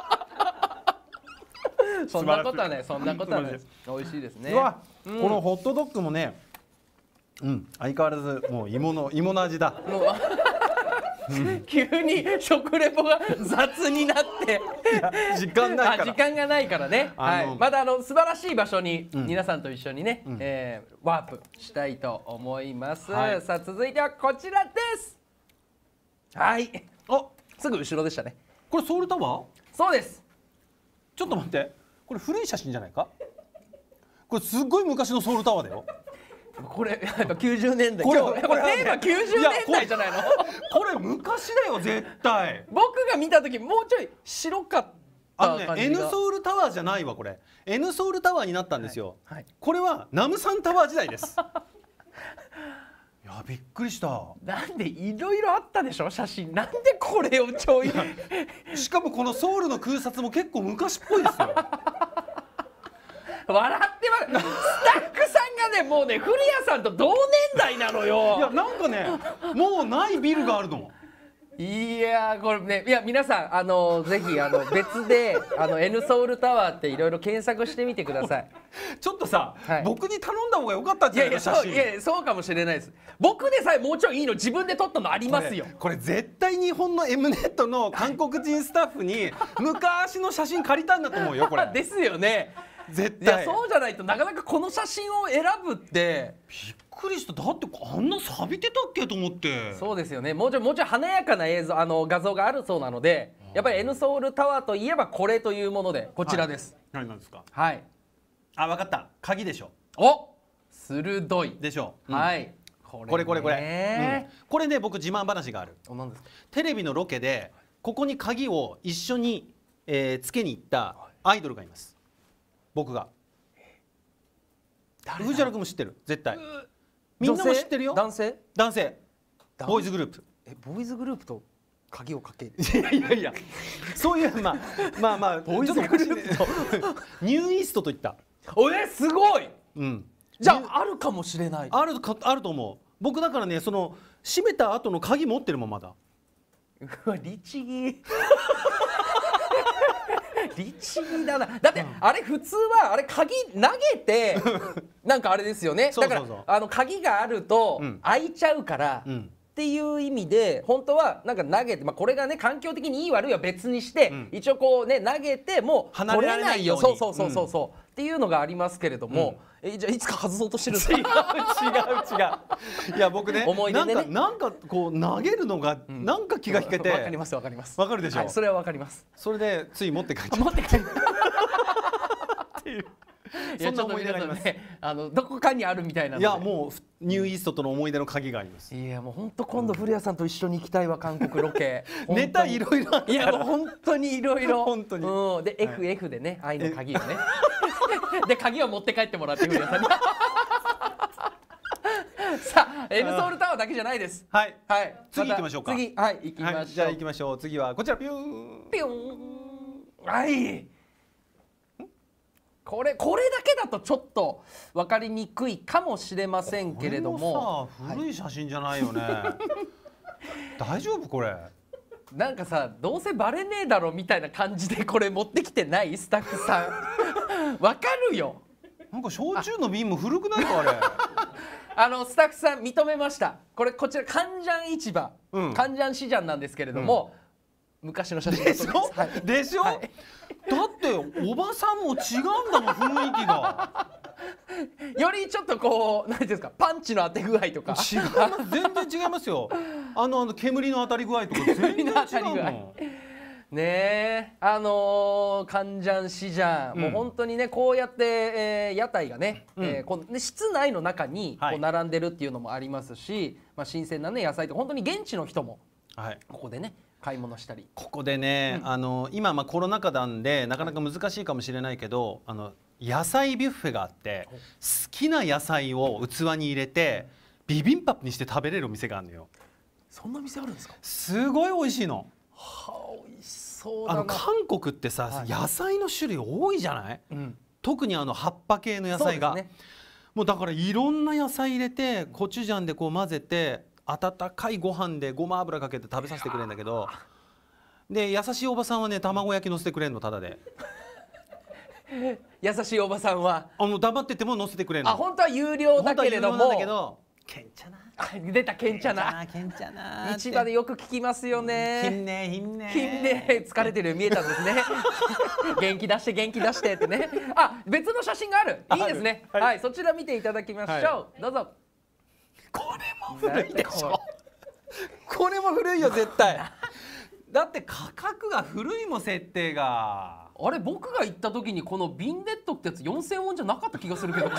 そんなことはない、そんなことはない。美味しいですね。 このホットドッグもね、相変わらずもう芋の味だ。 急に食レポが雑になって。 時間ないから。 時間がないからね。まだ素晴らしい場所に皆さんと一緒にね、ワープしたいと思います。さあ続いてはこちらです。はい。あ、すぐ後ろでしたね。 これソウルタワー？ そうです。 ちょっと待って。これ古い写真じゃないか？これすっごい昔のソウルタワーだよ。 これやっぱ90年代。これテーマ90年代じゃないの？ これ昔だよ絶対。 僕が見た時もうちょい白かった感じが。 N ソウルタワーじゃないわこれ。N ソウルタワーになったんですよ。これはナムサンタワー時代です。いやびっくりした。 なんでいろいろあったでしょ写真。なんでこれをちょい。 しかもこのソウルの空撮も結構昔っぽいですよ。 笑ってます。スタッフさんがねもうね古谷さんと同年代なのよ。 いやなんかねもうないビルがあるの。 いやこれね、いや皆さんぜひ別でN ソウルタワーっていろいろ検索してみてください。 ちょっとさ、僕に頼んだ方が良かったんじゃないの写真。 いやそうかもしれないです。僕でさえもうちょいいいの自分で撮ったのありますよ。 これ絶対日本の M ネットの韓国人スタッフに昔の写真借りたんだと思うよこれ。 ですよね。 絶対。 いやそうじゃないとなかなかこの写真を選ぶって。 びっくりした。だってあんな錆びてたっけと思って。 そうですよね。もうちょい華やかな映像画像があるそうなので、やっぱり N ソウルタワーといえばこれというものでこちらです。 何なんですか？ はい。 あ、分かった。鍵でしょ。 お、鋭いでしょ。 はい。 これ。これね僕自慢話がある。 何ですか？ テレビのロケでここに鍵を一緒につけに行ったアイドルがいます。僕が。藤原君も知ってる絶対。みんなも知ってるよ。 男性ボーイズグループ。 ボーイズグループと鍵をかける。 いやそういうまあボーイズグループとニューイーストといった。 すごい。じゃああるかもしれない。 あると思う。僕だからね閉めた後の鍵持ってるもんまだ。 律儀。律儀だな。だってあれ普通はあれ鍵投げてなんかあれですよね。だから鍵があると開いちゃうからっていう意味で本当はなんか投げて、これがね環境的にいい悪いは別にして、一応こうね投げてもう取れないよ、そうっていうのがありますけれども、じゃあいつか外そうとしてるんですか？違う。いや僕ね、思い出でね、なんかこう投げるのがなんか気が引けて、 わかります。わかるでしょ。 それはわかります。 それでつい持って帰っちゃう。っていう。そんな思い出があります。 どこかにあるみたいなので。 いやもうニューイーストとの思い出の鍵があります。 いやもう本当今度古谷さんと一緒に行きたいわ、韓国ロケ。 ネタいろいろ。 いやもう本当にいろいろ。 本当に。 で FF でね愛の鍵をね。で鍵を持って帰ってもらって古谷さんに。さあ M ソウルタワーだけじゃないです。 はい。次行きましょうか。 次行きましょう。 じゃあ行きましょう。次はこちらピューン。 ピューン。はい。これだけだとちょっと分かりにくいかもしれませんけれども、 これもさ古い写真じゃないよね。大丈夫これ？ なんかさどうせバレねえだろみたいな感じでこれ持ってきてないスタッフさん。分かるよ。 なんか焼酎の瓶も古くないかあれ。 スタッフさん認めました。こちらカンジャン市場、カンジャン市場なんですけれども、昔の写真でしょ？でしょ？だっておばさんも違うんだもん雰囲気が。 よりちょっとこう何ていうんですかパンチの当て具合とか違います。全然違いますよ。煙の当たり具合とか全然違うもん。 ねえカンジャン市場、もう本当にねこうやって、屋台がね、室内の中にこう並んでるっていうのもありますし、新鮮なね野菜と本当に現地の人もここでね買い物したり。 ここでね、今コロナ禍なんでなかなか難しいかもしれないけど野菜ビュッフェがあって好きな野菜を器に入れてビビンパにして食べれるお店があるのよ。 そんな店あるんですか？ すごい美味しいの。 はあ、美味しそうだな。 韓国ってさ、野菜の種類多いじゃない、特に葉っぱ系の野菜が、もうだからいろんな野菜入れてコチュジャンでこう混ぜて温かいご飯でごま油かけて食べさせてくれるんだけど、で優しいおばさんはね卵焼き乗せてくれるのタダで。 優しいおばさんは黙ってても乗せてくれるの。 本当は有料だけれども、 けんちゃな。 出たけんちゃな。市場でよく聞きますよね。 貧ね疲れてる見えたんですね。元気出してってね。別の写真がある。いいですね。はい、そちら見ていただきましょう。どうぞ。 これも古いでしょ。これも古いよ絶対。だって価格が古いもん設定が。 あれ僕が行った時にこのビンデットってやつ4000ウォンじゃなかった気がするけど。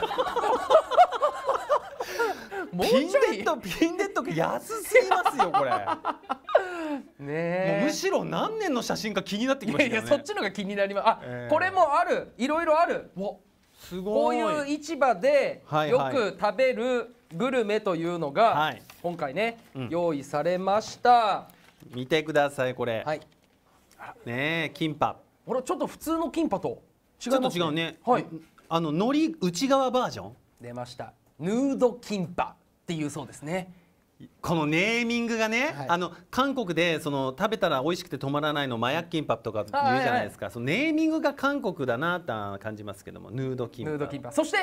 ピンデッド安すぎますよこれ。 ねえ。 もうむしろ何年の写真か気になってきましたね。 いやそっちのが気になります。これもある。いろいろある。 すごい。 こういう市場でよく食べるグルメというのが今回ね用意されました。 見てくださいこれ。ねえキンパ。 これちょっと普通のキンパと違う。 ちょっと違うね。海苔内側バージョン出ました。ヌードキンパっていうそうですね。 このネーミングがね、韓国で食べたら美味しくて止まらないのマヤッキンパとか言うじゃないですか。そのネーミングが韓国だなと感じますけども、ヌードキンパ。 そして、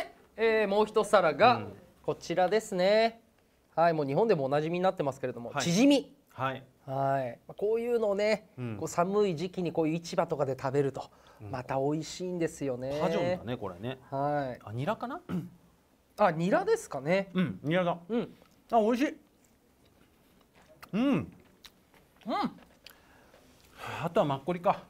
もう一皿がこちらですね。もう日本でもおなじみになってますけれども、チヂミ。こういうのをね、こう寒い時期にこういう市場とかで食べるとまた美味しいんですよね。 パジョンだねこれね。ニラかな？ ニラですかね。 ニラだ。美味しい。あとはマッコリか。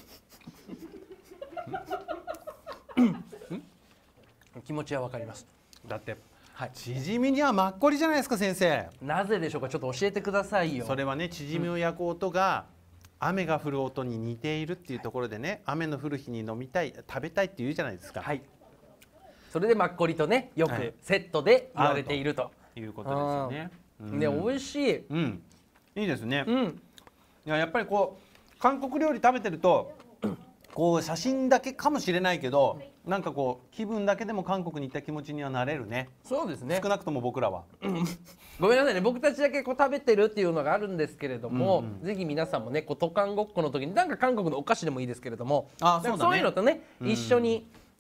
気持ちはわかります。 だってチヂミにはマッコリじゃないですか先生。 なぜでしょうか。ちょっと教えてくださいよ。 それはねチヂミを焼く音が雨が降る音に似ているっていうところでね、雨の降る日に飲みたい食べたいって言うじゃないですか。 それでマッコリとねよくセットで言われているということですよね。 で美味しい。 いいですね。いややっぱりこう韓国料理食べてるとこう写真だけかもしれないけどなんかこう気分だけでも韓国に行った気持ちにはなれるね。 そうですね。 少なくとも僕らは。 ごめんなさいね、僕たちだけこう食べてるっていうのがあるんですけれども、ぜひ皆さんもねこう渡韓ごっこの時になんか韓国のお菓子でもいいですけれども、そういうのとね一緒に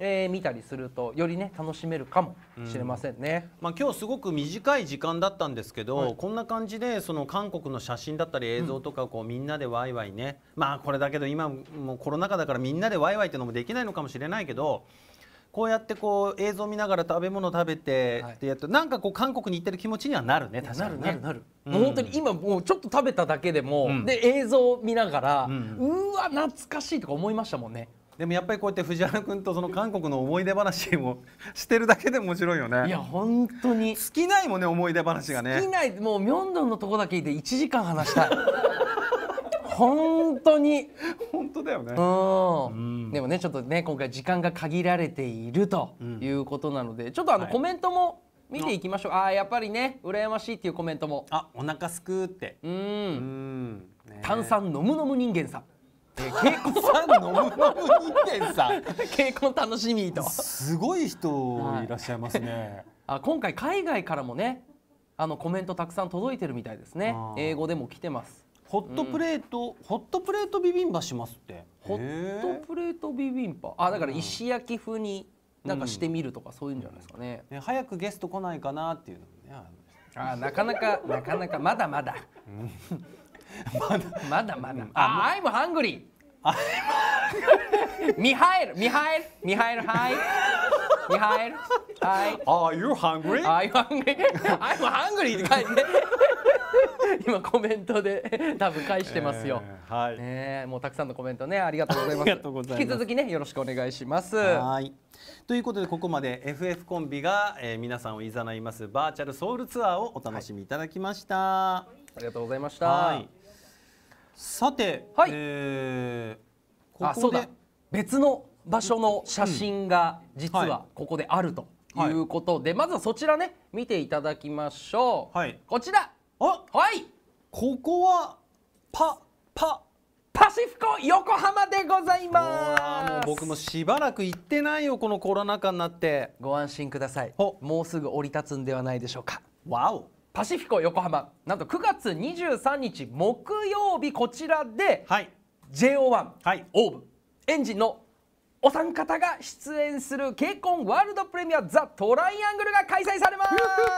見たりするとよりね楽しめるかもしれませんね。 まあ今日すごく短い時間だったんですけど、こんな感じでその韓国の写真だったり映像とかこうみんなでワイワイね、まあこれだけど今もうコロナ禍だからみんなでワイワイっていうのもできないのかもしれないけど、こうやってこう映像見ながら食べ物食べてってやるとなんかこう韓国に行ってる気持ちにはなるね。確かにね。 なる。もう本当に今もうちょっと食べただけでも、で映像見ながら、うわ懐かしいとか思いましたもんね。 でもやっぱりこうやって藤原君とその韓国の思い出話をしてるだけで面白いよね。 いや本当に尽きないもんね、思い出話がね。 尽きない。もうミョンドンのとこだけいて1時間話したい。本当に本当だよね。 でもねちょっとね今回時間が限られているということなので、ちょっとコメントも見ていきましょう。やっぱりね羨ましいっていうコメントも。 お腹すくって。 炭酸飲む飲む人間さん。 結婚さん飲む飲む人間さん。 結婚楽しみと。 すごい人いらっしゃいますね。 今回海外からもねコメントたくさん届いてるみたいですね。英語でも来てます。 ホットプレートビビンバしますって。 ホットプレートビビンバ。だから石焼き風になんかしてみるとかそういうんじゃないですかね。早くゲスト来ないかなっていうのね。 なかなかまだまだ。まだまだ。I'm hungry。ミハエル、はい。ミハエル、はい。 Are you hungry? I'm hungry って書いて。今コメントで多分返してますよ。もうたくさんのコメントねありがとうございます。引き続きねよろしくお願いします。 ということでここまで FF コンビが皆さんをいざないますバーチャルソウルツアーをお楽しみいただきました。 ありがとうございました。 さて、 ここで別の場所の写真が実はここであるということで、まずはそちらね見ていただきましょう。こちら。 ここはパシフィコ横浜でございます。 もう僕もしばらく行ってないよこのコロナ禍になって。 ご安心ください。もうすぐ降り立つんではないでしょうか。 わお。 パシフィコ横浜、なんと9月23日木曜日こちらで、JO1、オーブエンジンのお三方が出演する KCON ワールドプレミアザ・トライアングルが開催されます。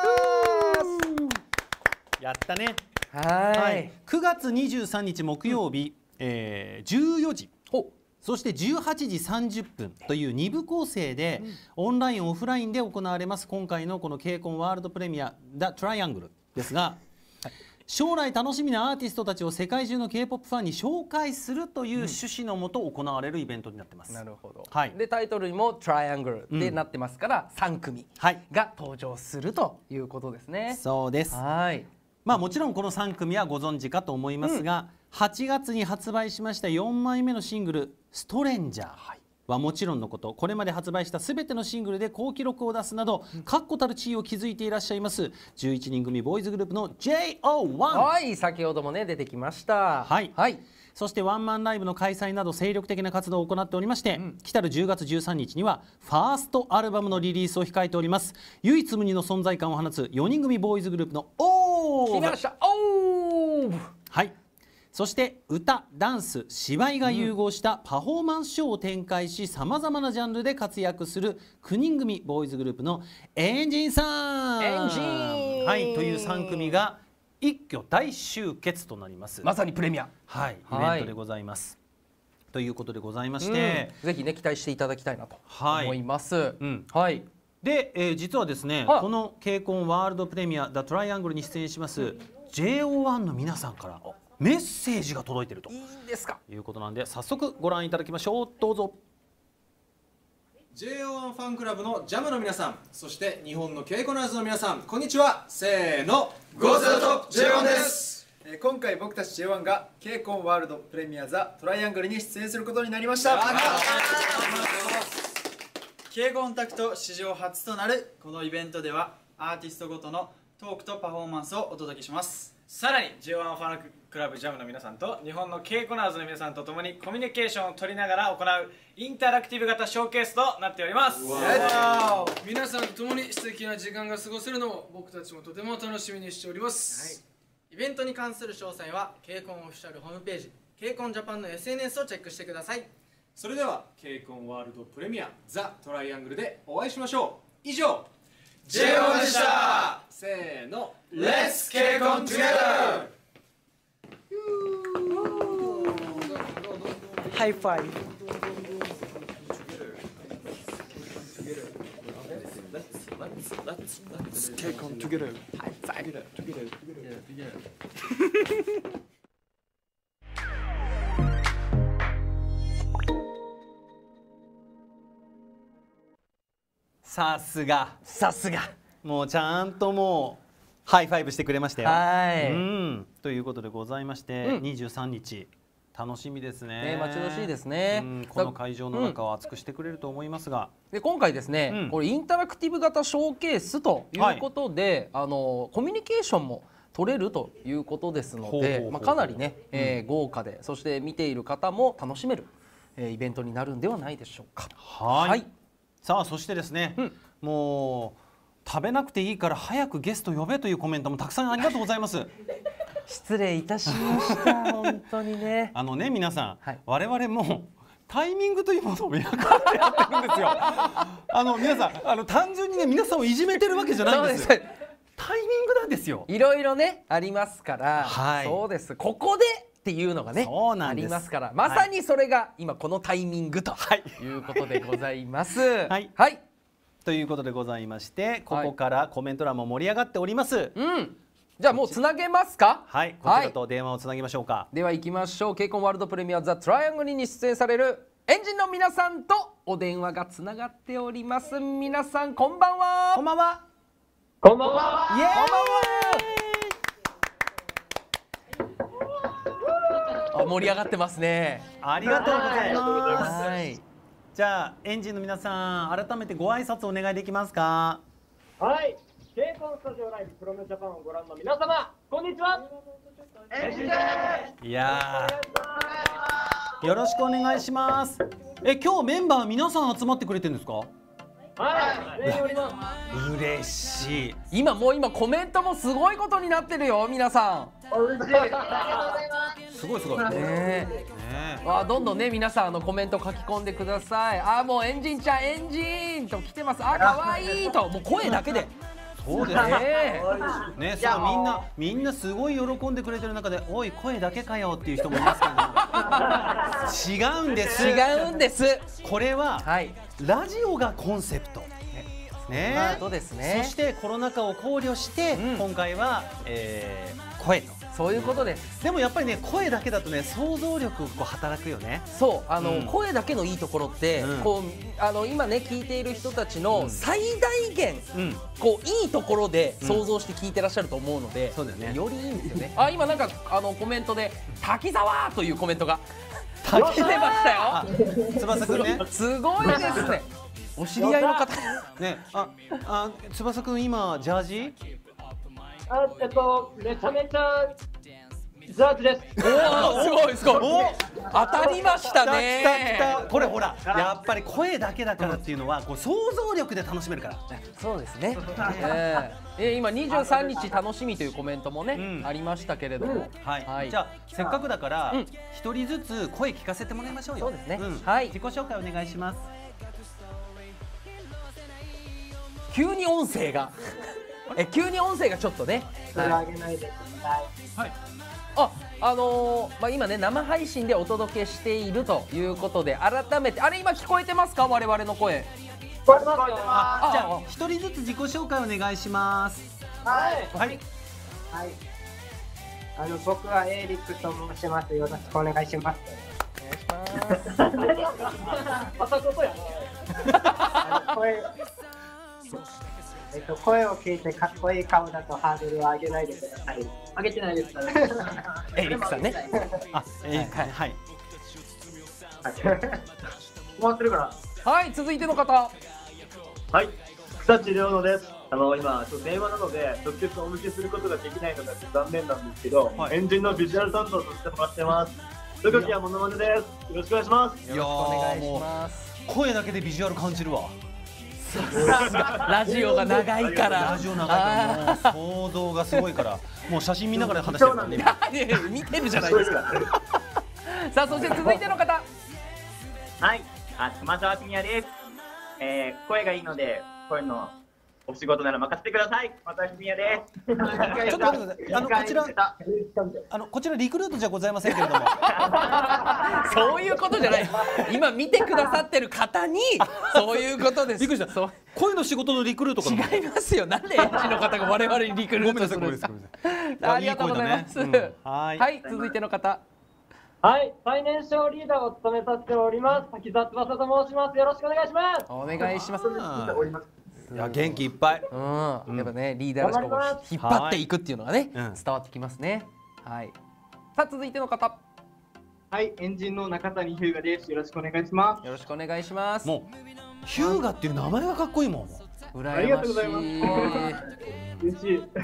やったね。9月23日木曜日、14時そして18時30分という2部構成でオンラインオフラインで行われます今回のこの KCON ワールドプレミアザ・トライアングルですが、将来楽しみなアーティストたちを世界中の K-POP ファンに紹介するという趣旨のもと行われるイベントになってます。 なるほど。でタイトルにもトライアングルでなってますから、3組が登場するということですね。 そうです。まあもちろんこの3組はご存知かと思いますが、8月に発売しました4枚目のシングル「ストレンジャー」はもちろんのこと、これまで発売した全てのシングルで好記録を出すなど確固たる地位を築いていらっしゃいます11人組ボーイズグループの JO1。 先ほどもね出てきました。 そしてワンマンライブの開催など精力的な活動を行っておりまして、来たる10月13日にはファーストアルバムのリリースを控えております。唯一無二の存在感を放つ4人組ボーイズグループのオーブ。 来ました、オーブ。 そして歌、ダンス、芝居が融合したパフォーマンスショーを展開し、さまざまなジャンルで活躍する9人組ボーイズグループのエンジンさんという3組が一挙大集結となります。 まさにプレミア、 イベントでございます。ということでございまして、 ぜひね期待していただきたいなと思います。 で、実はですね、この KCON ワールドプレミアザ・トライアングルに出演します JO1 の皆さんからメッセージが届いているということなんで、早速ご覧いただきましょう。どうぞ。 JO1 ファンクラブのジャムの皆さん、そして日本のKCONナーズの皆さん、こんにちは。せーの、ゴーゼロと JO1 です。 今回僕たち JO1 が KCON ワールドプレミアザ・トライアングルに出演することになりました。 KCONタクト史上初となるこのイベントではアーティストごとのトークとパフォーマンスをお届けします。 さらに JO1 ファンクラブジャムの皆さんと日本の KCONナーズの皆さんと共にコミュニケーションを取りながら行うインタラクティブ型ショーケースとなっております。 皆さんと共に素敵な時間が過ごせるのを僕たちもとても楽しみにしております。 イベントに関する詳細は KCON オフィシャルホームページ KCON ジャパンの SNS をチェックしてください。 それでは KCON ワールドプレミアザ・トライアングルでお会いしましょう。以上 J1 でした。 せーの、 Let's KCON together! ハイファイブ。Let's KCON together. High five. Together. さすがもうちゃんともうハイファイブしてくれましたよ。 はい、 ということでございまして、23日楽しみですね。 待ち遠しいですね。 この会場の中を熱くしてくれると思いますが、 で今回ですね、これインタラクティブ型ショーケースということで、コミュニケーションも取れるということですので、かなりね、豪華で、そして見ている方も楽しめる、イベントになるんではないでしょうか。 はい、さあそしてですね、もう食べなくていいから早くゲスト呼べというコメントもたくさんありがとうございます。 失礼いたしました本当にね。 皆さん、我々もタイミングというものを見計らってやってるんですよ。皆さん単純にね、皆さんをいじめてるわけじゃないんですよ。タイミングなんですよ。 いろいろねありますから、そうです。ここでっていうのがねありますから、まさにそれが今このタイミングということでございます。はい、 ということでございまして、ここからコメント欄も盛り上がっております。 じゃあもうつなげますか。 はい、こちらと電話をつなぎましょうか。 では行きましょう。KCONワールドプレミアザ・トライアングルに出演されるエンジンの皆さんとお電話がつながっております。皆さんこんばんは。 こんばんは。 こんばんは。 イエーイ。盛り上がってますね。 ありがとうございます。じゃあエンジンの皆さん、改めてご挨拶お願いできますか。 はい、KCONスタジオライブプロメジャパンをご覧の皆様、こんにちは。エンジンです。 いやー、よろしくお願いします。今日メンバー皆さん集まってくれてるんですか。 はい、全員おります。 嬉しい。 今コメントもすごいことになってるよ、皆さん。 すごいすごい。 どんどんね皆さんコメント書き込んでください。もうエンジンちゃんエンジンと来てます。可愛いと、もう声だけで。 そうですね。そう、みんなすごい喜んでくれてる中で、おい声だけかよっていう人もいますけど、違うんです。 違うんです。 これはラジオがコンセプト。 そうですね。 そしてコロナ禍を考慮して今回は声と。 そういうことです。 でもやっぱりね、声だけだとね、想像力働くよね。 そう、声だけのいいところって、こう今ね聞いている人たちの最大限、こういいところで想像して聞いてらっしゃると思うので、 そうだよね。 よりいいんですよね。今なんかコメントで滝沢というコメントが来てましたよ。 翼くんね。 すごいですね。お知り合いの方ね。翼くん今ジャージ？ めちゃめちゃジャージです。 すごい。当たりましたね。 これほら、やっぱり声だけだからっていうのは、こう想像力で楽しめるから。 そうですね。今23日楽しみというコメントもねありましたけれども、 じゃあせっかくだから一人ずつ声聞かせてもらいましょうよ。 そうですね。 自己紹介お願いします。 急に音声がちょっとね。 上げないでください。今ね生配信でお届けしているということで、改めて今聞こえてますか、我々の声。 聞こえてます。 じゃあ一人ずつ自己紹介お願いします。 はい。僕はエリックと申します。よろしくお願いします。またことやな。声を聞いてかっこいい顔だとハードルを上げないでください。上げてないですからね。 エリックさんね。 はい。 回ってるから。 はい、続いての方。 はい、草地亮乃です。今電話なので直接お見せすることができないのが残念なんですけど、エンジンのビジュアル担当としてもらってます。特技はモノマネです。よろしくお願いします。 よろしくお願いします。 声だけでビジュアル感じるわ。 ラジオが長いから。 ラジオ長いからもう想像がすごいから、もう写真見ながら話してるからね。 見てるじゃないですか。さあそして続いての方。 は熊沢公也です。声がいいので、声のお仕事なら任せてください。熊沢公也です。 ちょっと待ってください。こちらリクルートじゃございませんけれども。 そういうことじゃない。今見てくださってる方にそういうことです。 びっくりした。声の仕事のリクルートか違いますよ。なんでエンジの方が我々にリクルートするんですか。ありがとうございます。はい、続いての方。 はい、最年少リーダーを務めさせております滝沢翼と申します。よろしくお願いします。 お願いします。 いや、元気いっぱい。 やっぱね、リーダーが引っ張っていくっていうのがね、伝わってきますね。はい。さあ、続いての方。 はい、エンジンの中谷日向です。よろしくお願いします。 よろしくお願いします。 もう日向っていう名前がかっこいいもん。 ありがとうございます。嬉しい。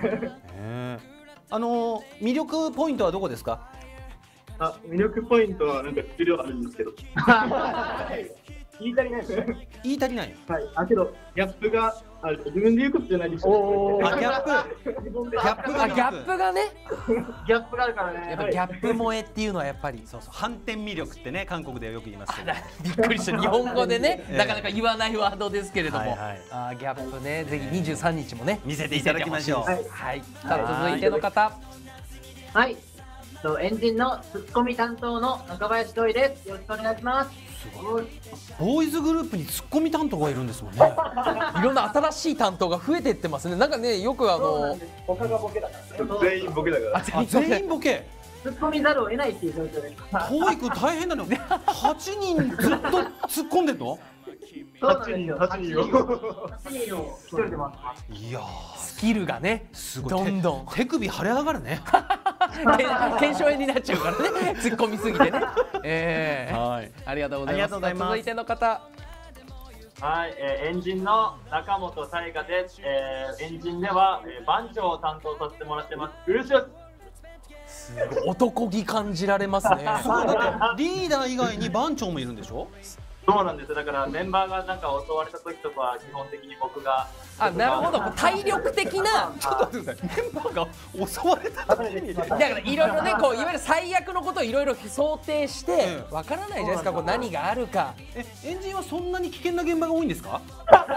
魅力ポイントはどこですか？ 魅力ポイントはなんか重量あるんですけど。言い足りないですね。 言い足りない。 はい。けどギャップがある。自分で言うことじゃないでしょ。 ギャップがね。 ギャップがあるからね。 やっぱギャップ萌えっていうのはやっぱり反転魅力ってね、韓国ではよく言いますけど。 びっくりした。日本語でね、なかなか言わないワードですけれども、ギャップね、ぜひ23日もね見せていただきましょう。 はい。さあ、続いての方。 はい。エンジンのツッコミ担当の中林土井です。よろしくお願いします。 ボーイズグループにツッコミ担当がいるんですもんね。 いろんな新しい担当が増えていってますね。なんかね、よく他がボケだからね。全員ボケだから。 全員ボケ。 突っ込みざるを得ないっていう状況です。 トイ君大変なの。8人ずっと突っ込んでんの ？8人を一人で回ってます。 いやスキルがね、どんどん手首腫れ上がるね。 腱鞘炎になっちゃうからね、突っ込みすぎてね。ありがとうございます。続いての方。 はい、エンジンの中本大我です。エンジンでは番長を担当させてもらってます。よろしくお願いします。 男気感じられますね。 リーダー以外に番長もいるんでしょ？ そうなんです。だからメンバーがなんか襲われた時とかは基本的に僕が。 なるほど。体力的な。 ちょっと待ってください。メンバーが襲われた時に。だからいろいろね、こういわゆる最悪のことをいろいろ想定してわからないじゃないですか。こう何があるか。 エンジンはそんなに危険な現場が多いんですか？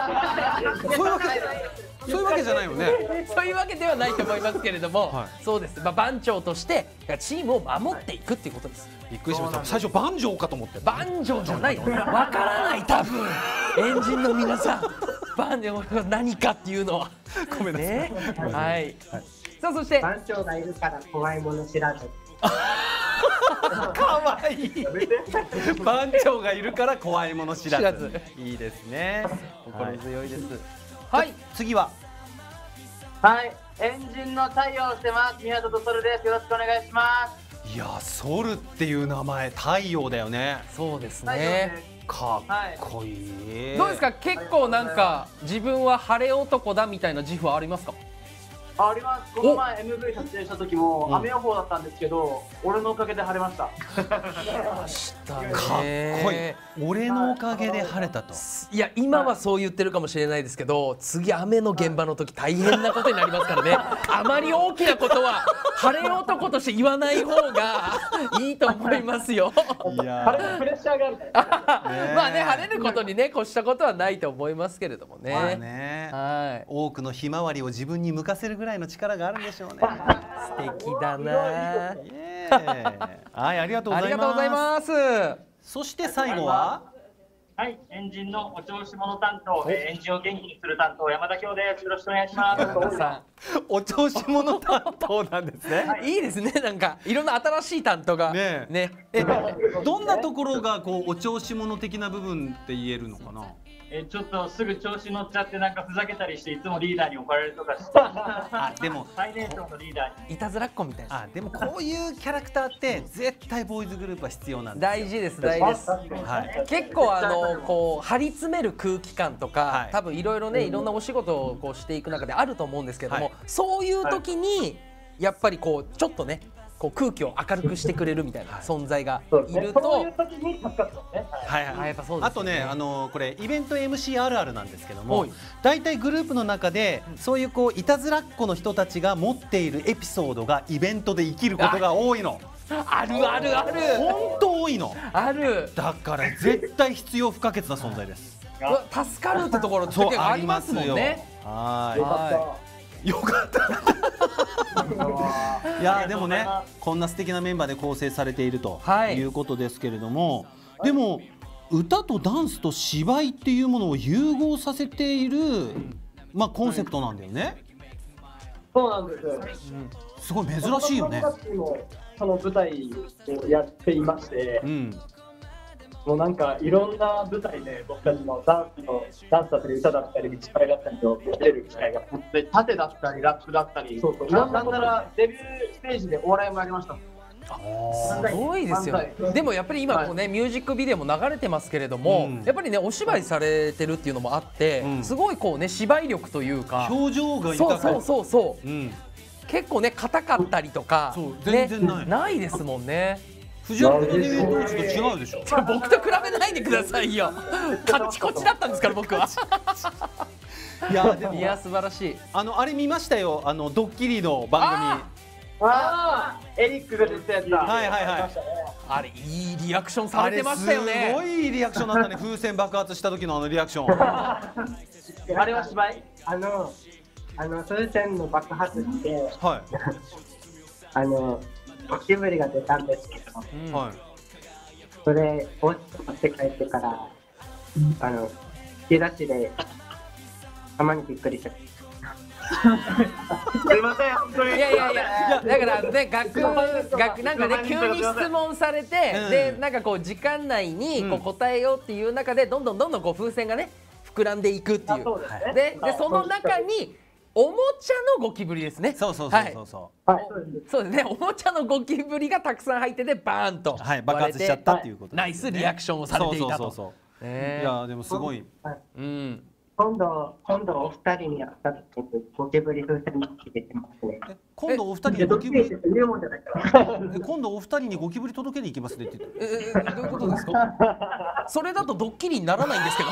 そういうわけじゃないよね。 そういうわけではないと思いますけれども、そうです。番長としてチームを守っていくっていうことです。 びっくりしました。最初番長かと思って。 番長じゃない。わからない多分。エンジンの皆さん、番長が何かっていうのは。 ごめんなさい。 はい。さあそして番長がいるから怖いもの知らず。 かわいい。番長がいるから怖いもの知らず。いいですね。 心強いです。 はい、次は。 はい、エンジンの太陽をしてます。宮里ソルです。よろしくお願いします。 いや、ソルっていう名前、太陽だよね。 そうですね。 かっこいい。 どうですか、結構なんか自分は晴れ男だみたいな自負はありますか？ あります。この前 MV 撮影した時も雨予報だったんですけど、俺のおかげで晴れました。 かっこいい。俺のおかげで晴れたと。 いや、今はそう言ってるかもしれないですけど、次雨の現場の時大変なことになりますからね。あまり大きなことは晴れ男として言わない方がいいと思いますよ。 晴れのプレッシャーがあるから。 まあね、晴れることにね越したことはないと思いますけれどもね。 はい。多くのひまわりを自分に向かせるぐらいの力があるんでしょうね。 素敵だな。 はい、ありがとうございます。 ありがとうございます。 そして最後は。 はい、エンジンのお調子者担当、エンジンを元気にする担当、山田兄です。よろしくお願いします。 お調子者担当なんですね。 いいですね。なんかいろんな新しい担当がね。 どんなところがこうお調子者的な部分って言えるのかな。 ちょっとすぐ調子乗っちゃってなんかふざけたりしていつもリーダーに怒られるとかして。 でも最年少のリーダーにいたずらっ子みたいな。 でもこういうキャラクターって絶対ボーイズグループは必要なんです。 大事です、大事です。結構こう張り詰める空気感とか、多分いろいろね、いろんなお仕事をこうしていく中であると思うんですけども、そういう時にやっぱりこうちょっとね、こう空気を明るくしてくれるみたいな存在がいると、 あとね、これイベント MC あるあるなんですけども、大体グループの中でそういうこういたずらっ子の人たちが持っているエピソードがイベントで生きることが多いの。 あるあるある。 本当多いの。 ある。 だから絶対必要不可欠な存在です。 助かるってところって結構ありますもんね。 はい。よかった。いやでもね、こんな素敵なメンバーで構成されているということですけれども、でも歌とダンスと芝居っていうものを融合させている、まあコンセプトなんだよね。 そうなんです。 すごい珍しいよね。 私たちもその舞台をやっていまして、もうなんかいろんな舞台で僕たちのダンスだったり歌だったり芝居だったりと見れる機会があって、盾だったりラップだったり、なんならデビューステージでお笑いもありました。 すごいですよね。でもやっぱり今こうね、ミュージックビデオも流れてますけれども、やっぱりねお芝居されてるっていうのもあって、すごいこうね芝居力というか表情が豊か。 そう、結構ね硬かったりとか全然ないですもんね。 藤原君のデビュー当時と違うでしょ。 僕と比べないでくださいよ。カッチコチだったんですから僕は。いやでも素晴らしい。 あれ見ましたよ。ドッキリの番組。エリックが出たやつだ。 はい。 あれいいリアクションされてましたよね。 すごいリアクションだったね。風船爆発した時のリアクション。 あれは芝居？風船の爆発して、ゴキブリが出たんですけど、それを持って帰ってから引き出しでたまにびっくりした。すいません、本当に。 いやだからねなんかね急に質問されて、でなんかこう時間内にこう答えようっていう中でどんどんこう風船がね膨らんでいくっていう。でその中におもちゃのゴキブリですね。 そうそうですね。おもちゃのゴキブリがたくさん入っててバーンと爆発しちゃったっていうこと。 ナイスリアクションをされていたと。 いやでもすごい。 今度お二人に会った時にゴキブリ風船が出てますね。 今度お二人にゴキブリ今度お二人にゴキブリ届けに行きますねって言って。 どういうことですか？それだとドッキリにならないんですけど。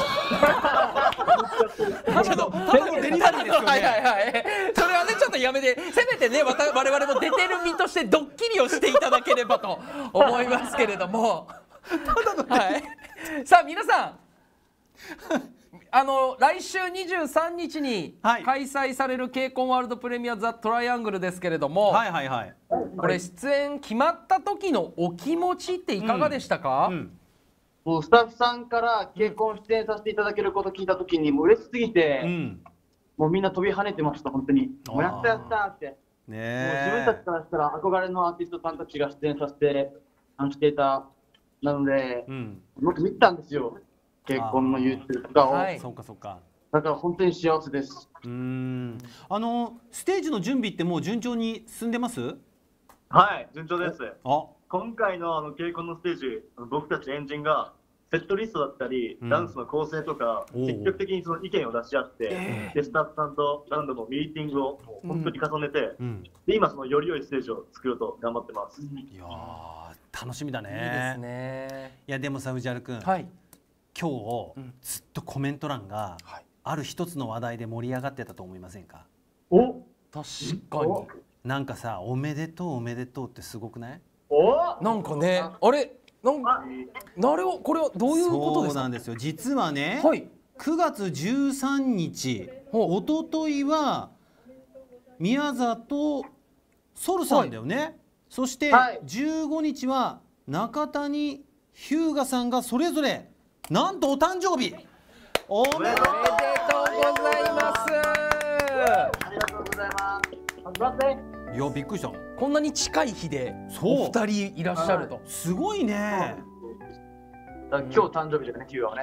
ただのデリバリーですよね。それはねちょっとやめて、せめてね我々も出てる身としてドッキリをしていただければと思いますけれども。さあ皆さん。来週23日に開催される KCON ワールドプレミアザ・トライアングルですけれども、これ出演決まった時のお気持ちっていかがでしたか？ もうスタッフさんからKCON出演させていただけることを聞いた時にもう嬉しすぎて、もうみんな飛び跳ねてました。本当にもうやったって、もう自分たちからしたら憧れのアーティストさんたちが出演させてしていたなので、僕見たんですよ。結婚の YouTube とかを。 そうか。 だから本当に幸せです。 ステージの準備ってもう順調に進んでます？ はい、順調です。今回のKCONのステージ、僕たちエンジンがセットリストだったり、ダンスの構成とか積極的にその意見を出し合って、でスタッフさんと何度もミーティングを本当に重ねて、で今そのより良いステージを作ろうと頑張ってます。 いやー楽しみだね。 いいですね。 いやでもさ藤原君。今日ずっとコメント欄がある一つの話題で盛り上がってたと思いませんか？ 確かに。 なんかさ、おめでとうおめでとうってすごくない？ なんかね、あれこれはどういうことですか？ そうなんですよ。実はね、9月13日、おとといは宮里ソルさんだよね。そして15日は中谷日向さんがそれぞれなんとお誕生日おめでとうございます。 ありがとうございます。 いやびっくりした。 こんなに近い日でお二人いらっしゃるとすごいね。 今日誕生日だよね、Qはね。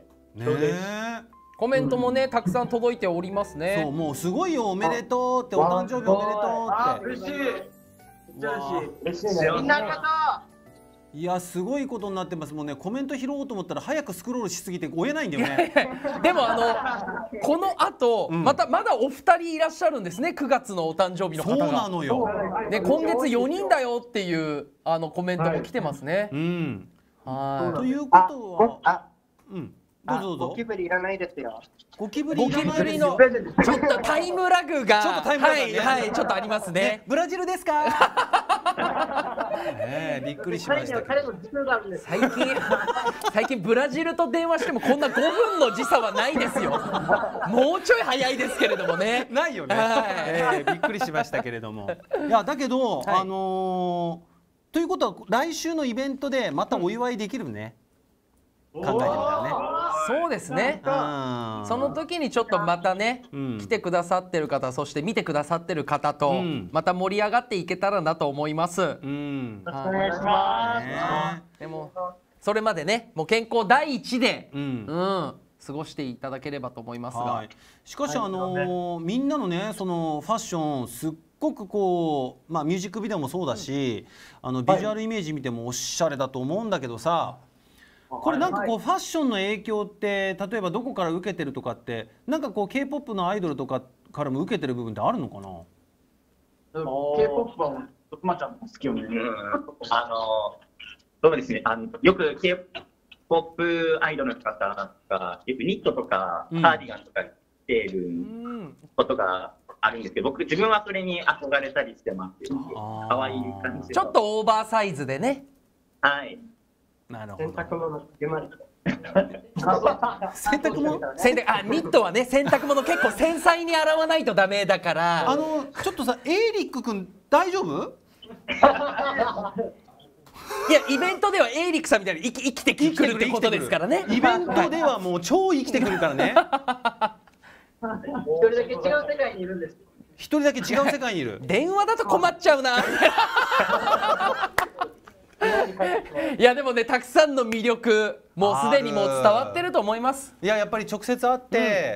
コメントもねたくさん届いておりますね。 そうもうすごいよ、おめでとうって、お誕生日おめでとうって。 嬉しいね。みんなありがとう。 いやすごいことになってます。もんねコメント拾おうと思ったら早くスクロールしすぎて追えないんだよね。 でもこの後、まだお二人いらっしゃるんですね。9月のお誕生日の方が。 そうなのよ。 ね今月4人だよっていうコメントも来てますね。 ということはどうぞ。 ゴキブリいらないですよ。 ゴキブリのちょっとタイムラグがちょっとありますね。 ブラジルですか？ びっくりしました。 彼の時差があるんです。 最近ブラジルと電話してもこんな5分の時差はないですよ。もうちょい早いですけれどもね。 ないよね。びっくりしましたけれども。いやだけど、ということは来週のイベントでまたお祝いできるね。考えてみたらね。 そうですね。その時にちょっとまたね、来てくださってる方、そして見てくださってる方とまた盛り上がっていけたらなと思います。 お願いします。 でもそれまでね、もう健康第一で過ごしていただければと思いますが、 しかしみんなのね、そのファッションすっごくこう、ミュージックビデオもそうだし、ビジュアルイメージ見てもおしゃれだと思うんだけどさ。これなんかこうファッションの影響って例えばどこから受けてるとかってなんかこう K-POP のアイドルとかからも受けてる部分ってあるのかな？ K-POP は徳間ちゃんも好きよね。 そうですね。よく K-POP アイドルの方がよくニットとかカーディガンとか着ていることがあるんですけど、僕自分はそれに憧れたりしてます。可愛い感じで。 ちょっとオーバーサイズでね。 はい。 なるほど。 洗濯物ニットはね、洗濯物結構繊細に洗わないとダメだから。 ちょっとさ、エイリック君大丈夫？ いや、イベントではエイリックさんみたいに生きてくるってことですからね。 イベントではもう超生きてくるからね。 一人だけ違う世界にいるんです。 一人だけ違う世界にいる。 電話だと困っちゃうな。いやでもね、たくさんの魅力もうすでにもう伝わってると思います。 いや、やっぱり直接会って、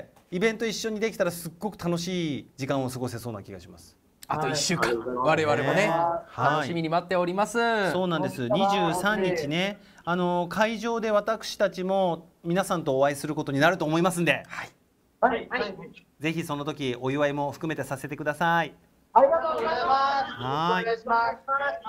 イベント一緒にできたらすっごく楽しい時間を過ごせそうな気がします。 あと1週間、我々もね、楽しみに待っております。 そうなんです。23日ね、会場で私たちも皆さんとお会いすることになると思いますんで、ぜひその時お祝いも含めてさせてください。 ありがとうございます。お願いします。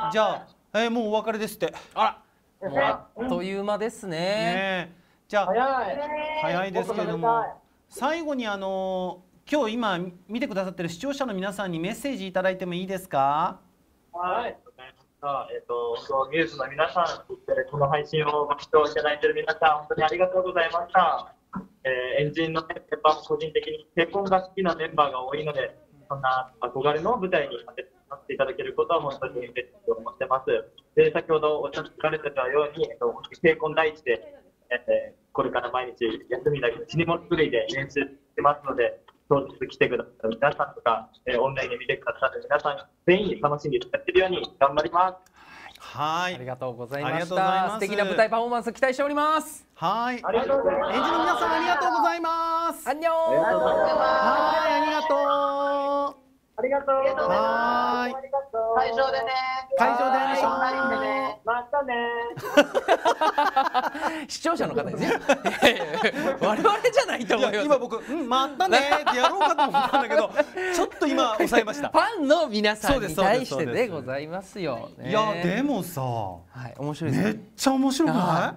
じゃあもうお別れですって。 あっという間ですね。 じゃあ早いですけども、最後に今日今見てくださってる視聴者の皆さんにメッセージいただいてもいいですか？ はい。ミューズの皆さん、この配信を視聴いただいている皆さん、本当にありがとうございました。エンジンのメンバーも個人的に結婚が好きなメンバーが多いので、そんな憧れの舞台に立っていただけることは本当に嬉しく思ってます。で、先ほどおっしゃられてたように、結婚第一で、これから毎日休みだけど死に物狂いで練習してますので、当日来てくださる皆さんとか、オンラインで見てくださる皆さん全員楽しんでいただけるように頑張ります。 はい、 ありがとうございました。素敵な舞台パフォーマンス期待しております。 はい、 ありがとうございます。 エンジンの皆さんありがとうございます。 アンニョー。 はい、ありがとう。 ありがとう。 はい。 会場でね。 会場でね。 またね。 視聴者の方ですね。我々じゃないと思います。 今僕またねってやろうかと思ったんだけど、ちょっと今抑えました。 ファンの皆さんに対してでございますよ。 いやでもさ、 面白いです。 めっちゃ面白くない？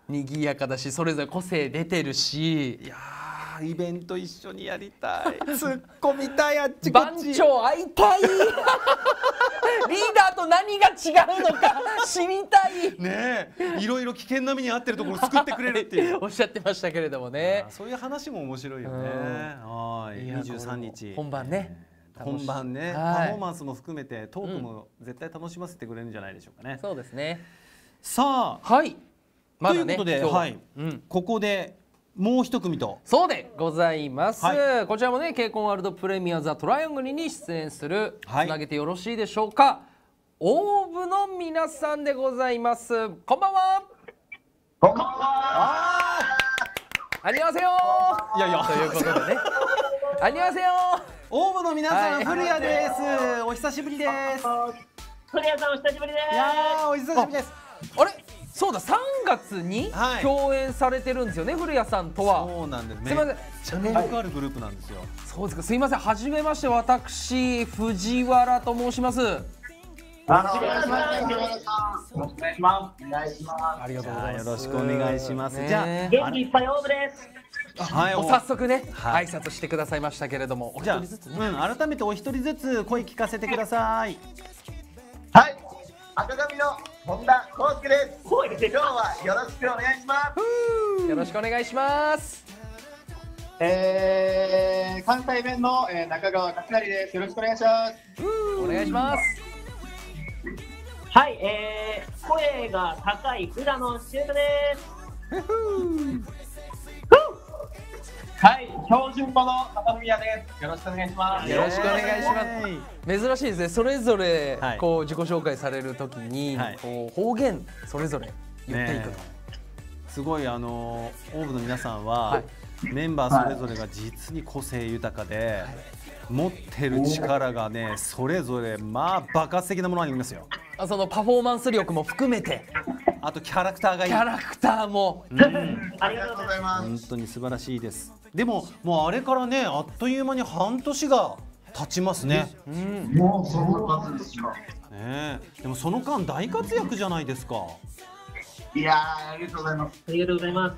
賑やかだし、それぞれ個性出てるし。 いやイベント一緒にやりたい。突っ込みたい。あっちこっち。 番長会いたい。リーダーと何が違うのか知りたい。 ねえ、いろいろ危険な目に遭ってるところを救ってくれるっていうおっしゃってましたけれどもね。 そういう話も面白いよね。はい、23日本番ね。 本番ね、パフォーマンスも含めてトークも絶対楽しませてくれるんじゃないでしょうかね。 そうですね。 さあ、 はい。 ということで、ここでもう一組とそうでございます、こちらもね、K-CONワールドプレミアザトライアングルに出演する、つなげてよろしいでしょうか、オーブの皆さんでございます。こんばんは。 こんばんは。 ありがとう。 いやいや、 ということでね、ありがとう。 オーブの皆さん、古谷です。お久しぶりです。 古谷さんお久しぶりです。 いやー、お久しぶりです。 あれ、そうだ、3月に共演されてるんですよね、古谷さんとは。 そうなんです。 すみません、 チャンネルがあるグループなんですよ。 そうですか、すみません、はじめまして、私藤原と申します。 よろしくお願いします。お願いします。 ありがとうございます。 よろしくお願いします。じゃあ元気いっぱいオーブです。 はい、早速ね、挨拶してくださいましたけれども、お一人ずつね。 改めてお一人ずつ声聞かせてください。 はい。 赤髪の本田康介です。今日はよろしくお願いします。 よろしくお願いします。 関西弁の中川勝成です。よろしくお願いします。 お願いします。 はい、声が高い浦野修太です。 はい、標準語の中宮です。よろしくお願いします。 よろしくお願いします。珍しいですね。それぞれこう自己紹介されるときに、こう方言それぞれ言っていくと。 すごいオーブの皆さんは、メンバーそれぞれが実に個性豊かで、持ってる力がねそれぞれまあ爆発的なものがありますよ。 そのパフォーマンス力も含めて、 あとキャラクターがいい。 キャラクターも、 ありがとうございます。 本当に素晴らしいです。でももうあれからねあっという間に半年が経ちますね。 もうその数ですよ。 でもその間大活躍じゃないですか。 いやー、ありがとうございます。 ありがとうございます。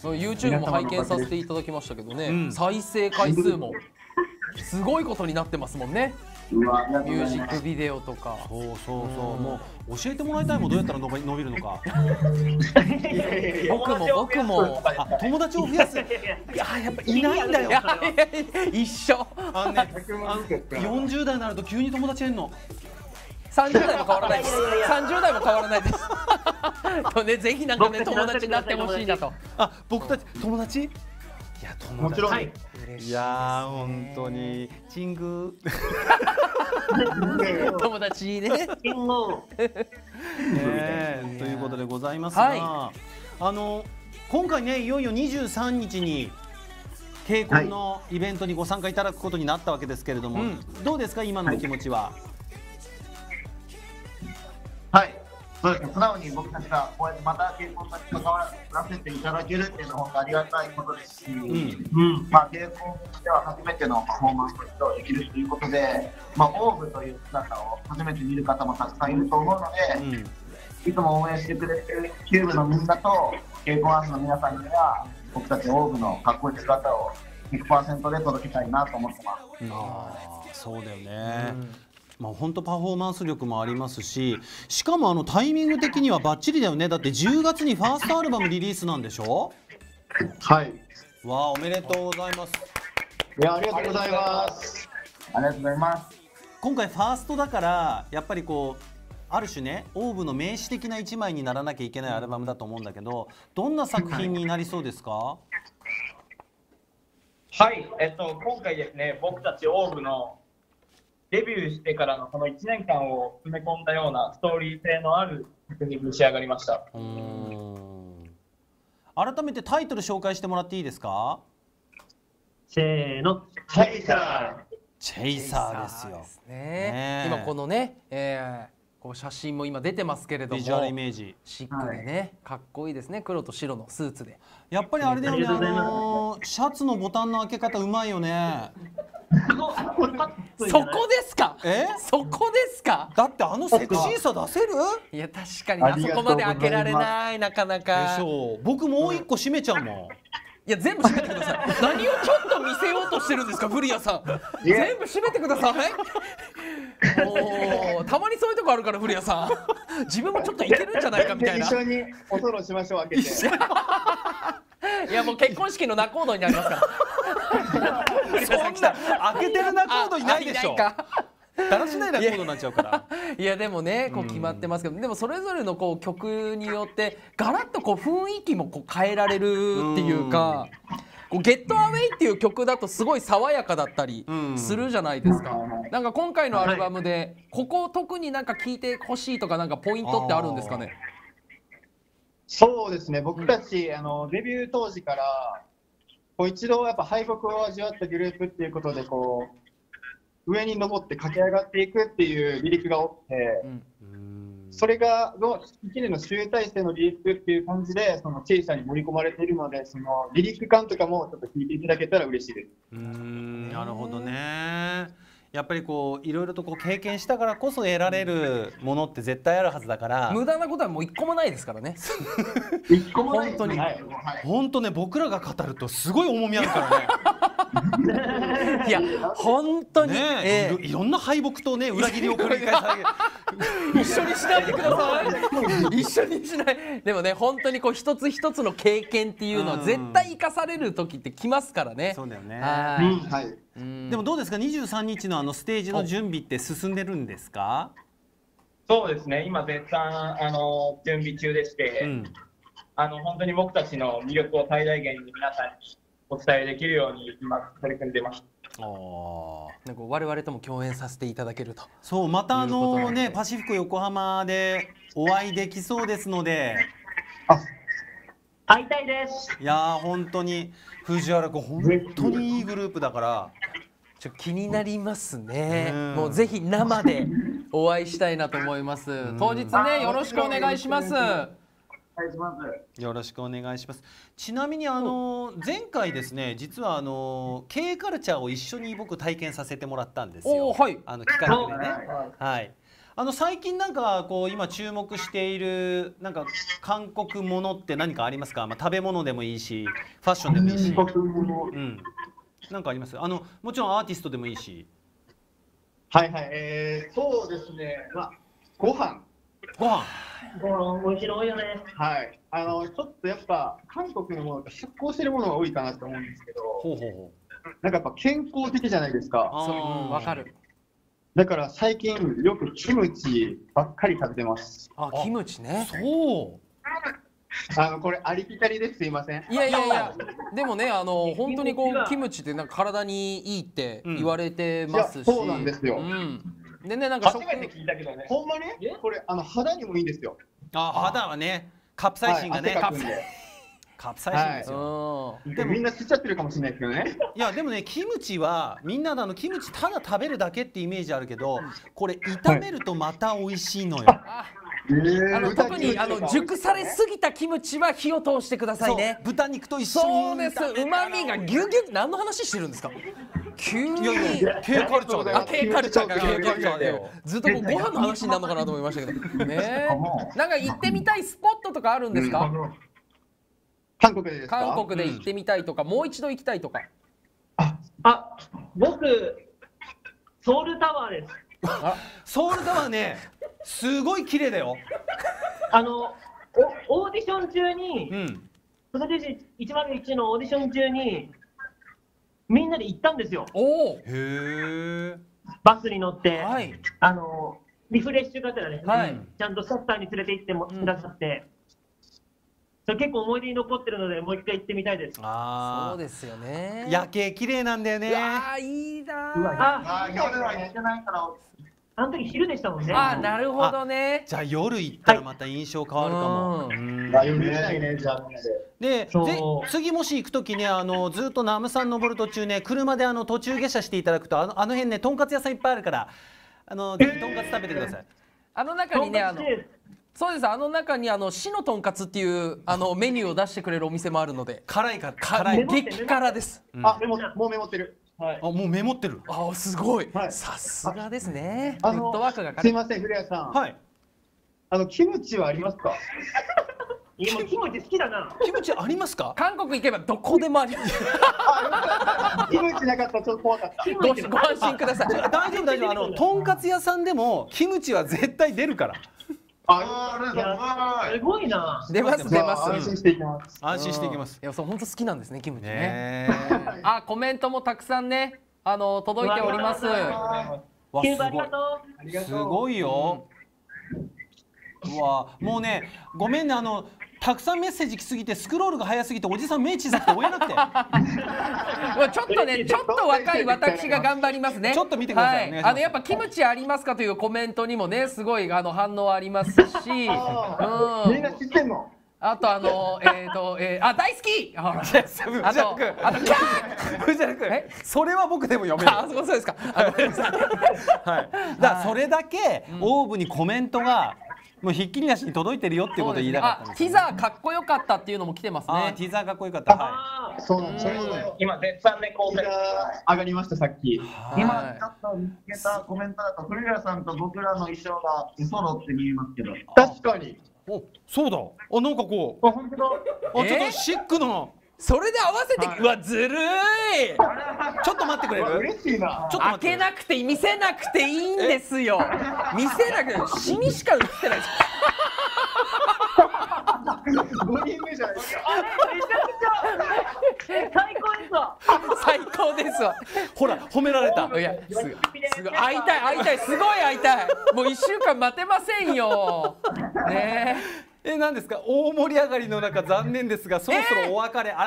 YouTube も拝見させていただきましたけどね、再生回数もすごいことになってますもんね。ミュージックビデオとか。 そうもう教えてもらいたいもん、どうやったら伸びるのか。 僕も友達を増やす。いややっぱいないんだよ。 一緒。 40代になると急に友達いんの。 30代も変わらないです。30代も変わらないです。とね、ぜひなんかね友達になってほしいなと。 僕たち友達？いや友達。 もちろん。 いや本当にチング。 友達ね。 ということでございますが、今回ねいよいよ23日にKCONのイベントにご参加いただくことになったわけですけれども、どうですか今のお気持ちは？ はい、そうですね。素直に僕たちがこうやってまたKCONに関わらせていただけるっていうのは本当ありがたいことですし、まあKCONでは初めてのパフォーマンスができるということで、まあオーブという姿を初めて見る方もたくさんいると思うので、いつも応援してくれてるキューブのみんなとKCONアースの皆さんには僕たちオーブのかっこいい姿を 100% で届けたいなと思ってます。 そうだよね。本当パフォーマンス力もありますし、しかもタイミング的にはバッチリだよね。だって10月にファーストアルバムリリースなんでしょ？ はい。 わあ、おめでとうございます。 いや、ありがとうございます。 ありがとうございます。 今回ファーストだからやっぱりこうある種ねオーブの名詞的な一枚にならなきゃいけないアルバムだと思うんだけど、どんな作品になりそうですか？ はい、今回ですね、僕たちオーブのデビューしてからのこの1年間を詰め込んだようなストーリー性のある作品に仕上がりました。 改めてタイトル紹介してもらっていいですか？ せーの、 チェイサー。 チェイサーですよ。 今このね、こう写真も今出てますけれども、 ビジュアルイメージシックでね、かっこいいですね。黒と白のスーツで。 やっぱりあれだよね、シャツのボタンの開け方うまいよね。 そこですか？そこですか？ だってセクシーさ出せる？ いや確かにあそこまで開けられない、なかなか。 でしょう。僕もう一個閉めちゃうもん。 いや全部閉めてください。何をちょっと見せようとしてるんですか、古谷さん。全部閉めてください。たまにそういうとこあるから古谷さん。自分もちょっといけるんじゃないかみたいな。 一緒にお風呂しましょう、開けて。 いやもう結婚式の仲人になりますから。 そんな開けてる仲人いないでしょ。だらしない仲人になっちゃうから。 いやでもねこう決まってますけど、でもそれぞれのこう曲によってガラッとこう雰囲気もこう変えられるっていうか。ゲットアウェイっていう曲だとすごい爽やかだったりするじゃないですか。なんか今回のアルバムでここ特になんか聴いてほしいとかなんかポイントってあるんですかね？ そうですね、僕たちデビュー当時からこう一度やっぱ敗北を味わったグループっていうことでこう上に登って駆け上がっていくっていうリリックが多くて、それが一年の集大成のリリックっていう感じでそのチェイサーに盛り込まれているので、そのリリック感とかもちょっと聞いていただけたら嬉しいです。 なるほどね。 やっぱりこういろいろとこう経験したからこそ得られるものって絶対あるはずだから、 無駄なことはもう一個もないですからね。 一個もない本当に、 本当ね、僕らが語るとすごい重みあるからね。いや本当にね、いろんな敗北とね裏切りを繰り返される。 一緒にしないでください。一緒にしない。でもね、本当にこう一つ一つの経験っていうのは絶対生かされる時って来ますからね。 そうだよね。 はい。 でもどうですか、23日のステージの準備って進んでるんですか？ そうですね、今絶賛準備中でして、本当に僕たちの魅力を最大限に皆さんにお伝えできるように今取り組んでます。 なんか我々とも共演させていただけると。 そう、またね、パシフィコ横浜でお会いできそうですので。 会いたいです。 いやー、本当に藤原君本当にいいグループだから。 気になりますね。もうぜひ生でお会いしたいなと思います。当日ね、よろしくお願いします。 よろしくお願いします。ちなみに前回ですね、実はKカルチャーを一緒に僕体験させてもらったんですよ。企画でね。はい。最近なんかこう今注目しているなんか韓国ものって何かありますか？食べ物でもいいし、ファッションでもいいし。なんかあります？もちろんアーティストでもいいし。 はいはい、そうですね。ご飯美味しいの多いよね。 はい。ちょっとやっぱ韓国のもの発酵してるものが多いかなと思うんですけど。なんかやっぱ健康的じゃないですか。 わかる。 だから最近よくキムチばっかり食べてます。 キムチね。 そう。 これありきたりですいません。 いやいやいや、でもね、本当にこうキムチってなんか体にいいって言われてますし。 そうなんですよ。 でね、なんか初めて聞いたけどね。ほんまね、これ肌にもいいんですよ。 肌はね、カプサイシンがね。カプサイシンですよ。 でもみんな知っちゃってるかもしれないですけどね。 いやでもね、キムチはみんなキムチただ食べるだけってイメージあるけど、これ炒めるとまた美味しいのよ。 特に熟されすぎたキムチは火を通してくださいね。 豚肉と一緒に。 そうです。旨味がギュギュ。何の話してるんですか？急に Kカルチャーで。 Kカルチャーで。ずっとご飯の話になるのかなと思いましたけど。ね。なんか行ってみたいスポットとかあるんですか？ 韓国でですか？ 韓国で行ってみたいとか、もう一度行きたいとか。 僕ソウルタワーです。 ソウルタワーね、すごい綺麗だよ。 オーディション中に、プロデュース101のオーディション中にみんなで行ったんですよ。バスに乗って、リフレッシュがてらね、ちゃんとサッカーに連れて行ってもくださって。それ結構思い出に残ってるので、もう一回行ってみたいです。 そうですよね。 夜景綺麗なんだよね。 いいな。 夜はやってないから。 あの時昼でしたもんね。 なるほどね。 じゃあ夜行ったらまた印象変わるかも。で、次もし行く時ね、ずっとナムさん登る途中ね、車で途中下車していただくと、あの辺ね、とんかつ屋さんいっぱいあるから、ぜひとんかつ食べてください。 中にね、そうです。中に市のとんかつっていうメニューを出してくれるお店もあるので。 辛い。 激辛です。 もうメモってる。 もうメモってる。 すごい。さすがですね。 フットワークが。すいません、古谷さん。 はい。 キムチはありますか？ 今キムチ好きだな。 キムチありますか？ 韓国行けばどこでもあります。 キムチなかったらちょっと怖かった。 ご安心ください。 大丈夫。とんかつ屋さんでもキムチは絶対出るから。 すごいな。 出ます。 安心していきます。 安心していきます。 いや、そう本当好きなんですね、キムチね。コメントもたくさんね、届いております。 すごいよ。もうね、ごめんね、たくさんメッセージ来すぎてスクロールが早すぎておじさん目小さくて追えなくて。 ちょっと若い私が頑張りますね。 ちょっと見てくださいね。 やっぱキムチありますかというコメントにもね、すごい反応ありますし。みんな知ってんの？ あと大好き。 藤原君、それは僕でも読める。 そうですか。 それだけオーブにコメントがもうひっきりなしに届いてるよっていうことを言いたかったんです。 ティザーかっこよかったっていうのも来てますね。 ティザーかっこよかった。はい。 そう今絶賛で構成上がりましたさっき。 今ちょっと見つけたコメントだと、フレアさんと僕らの衣装が揃って見えますけど。 確かに。 お、そうだ。なんかこう。 本当だ。 ちょっとシックな。 それで合わせて、うわずるい。 ちょっと待ってくれる？ 嬉しいな。 ちょっと開けなくて見せなくていいんですよ。見せなくてシミしか映ってない。 5人目じゃないですか。 めちゃくちゃ最高ですわ。 最高ですわ。 ほら褒められた。 いやすごい会いたいすごい会いたい。もう1週間待てませんよ。ねえ。何ですか、大盛り上がりの中残念ですがそろそろお別れ。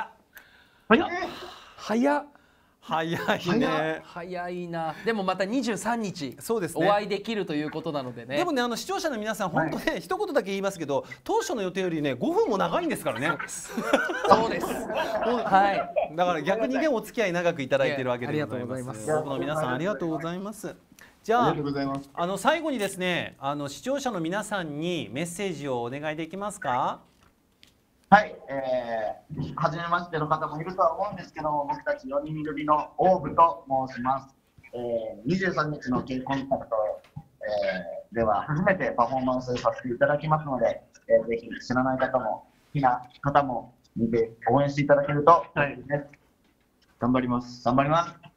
早いね。 早いな。でもまた23日そうですね、 お会いできるということなのでね。 でもね、視聴者の皆さん本当ね、一言だけ言いますけど、当初の予定よりね5分も長いんですからね。 そうです。はい。 だから逆にねお付き合い長くいただいてるわけでございます。多くの皆さんありがとうございます。じゃあ最後にですね、視聴者の皆さんにメッセージをお願いできますか。 はい、初めましての方もいるとは思うんですけども、僕たち4人組のオーブと申します。23日の K コンタクト、では初めてパフォーマンスさせていただきますので、ぜひ知らない方も好きな方も見て応援していただけると嬉しいです。頑張ります。 はい、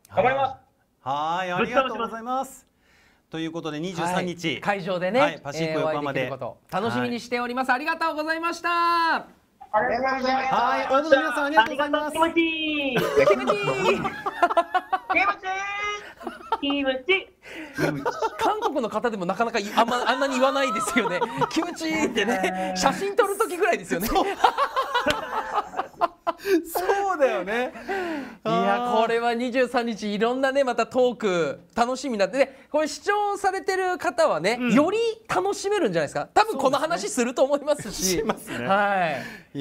ありがとうございます。ということで23日、 会場でね、 パシフィック横浜で楽しみにしております。ありがとうございました。 ありがとうございます。 はい、お宿の皆さんありがとうございます。 気持ちいい。 韓国の方でもなかなかあんなに言わないですよね。気持ちいいってね、写真撮る時ぐらいですよね。 そうだよね。 いや、これは23日いろんなねまたトーク楽しみになって、ね、これ視聴されてる方はね、より楽しめるんじゃないですか。多分この話すると思いますし。 しますね。 はい。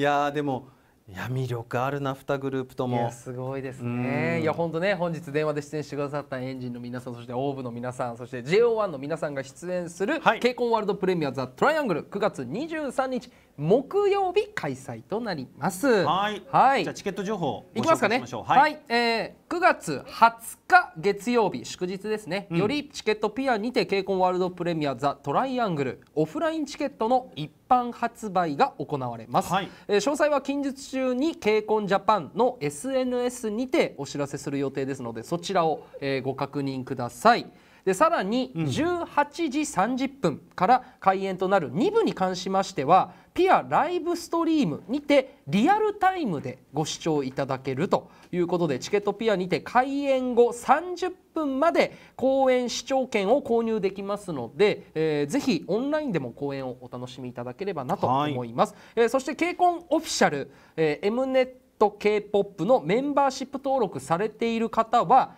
いやでも。いや魅力あるな2グループとも。 いやすごいですね。いや本当ね、本日電話で出演してくださったエンジンの皆さん、そしてオーブの皆さん、そして JO1 の皆さんが出演する K コンワールドプレミアザトライアングル、9月23日木曜日開催となります。 はい。じゃあチケット情報いきますかね。はい。9月20日月曜日祝日ですね。よりチケットピアにて K コンワールドプレミアザトライアングルオフラインチケットの一般発売が行われます。詳細は近日中に K コンジャパンの SNS にてお知らせする予定ですので、そちらをご確認ください。でさらに18時30分から開演となる2部に関しましては、ピアライブストリームにてリアルタイムでご視聴いただけるということで、チケットピアにて開演後30分まで公演視聴券を購入できますので、ぜひオンラインでも公演をお楽しみいただければなと思います。そして K コンオフィシャル、M ネット K-POP のメンバーシップ登録されている方は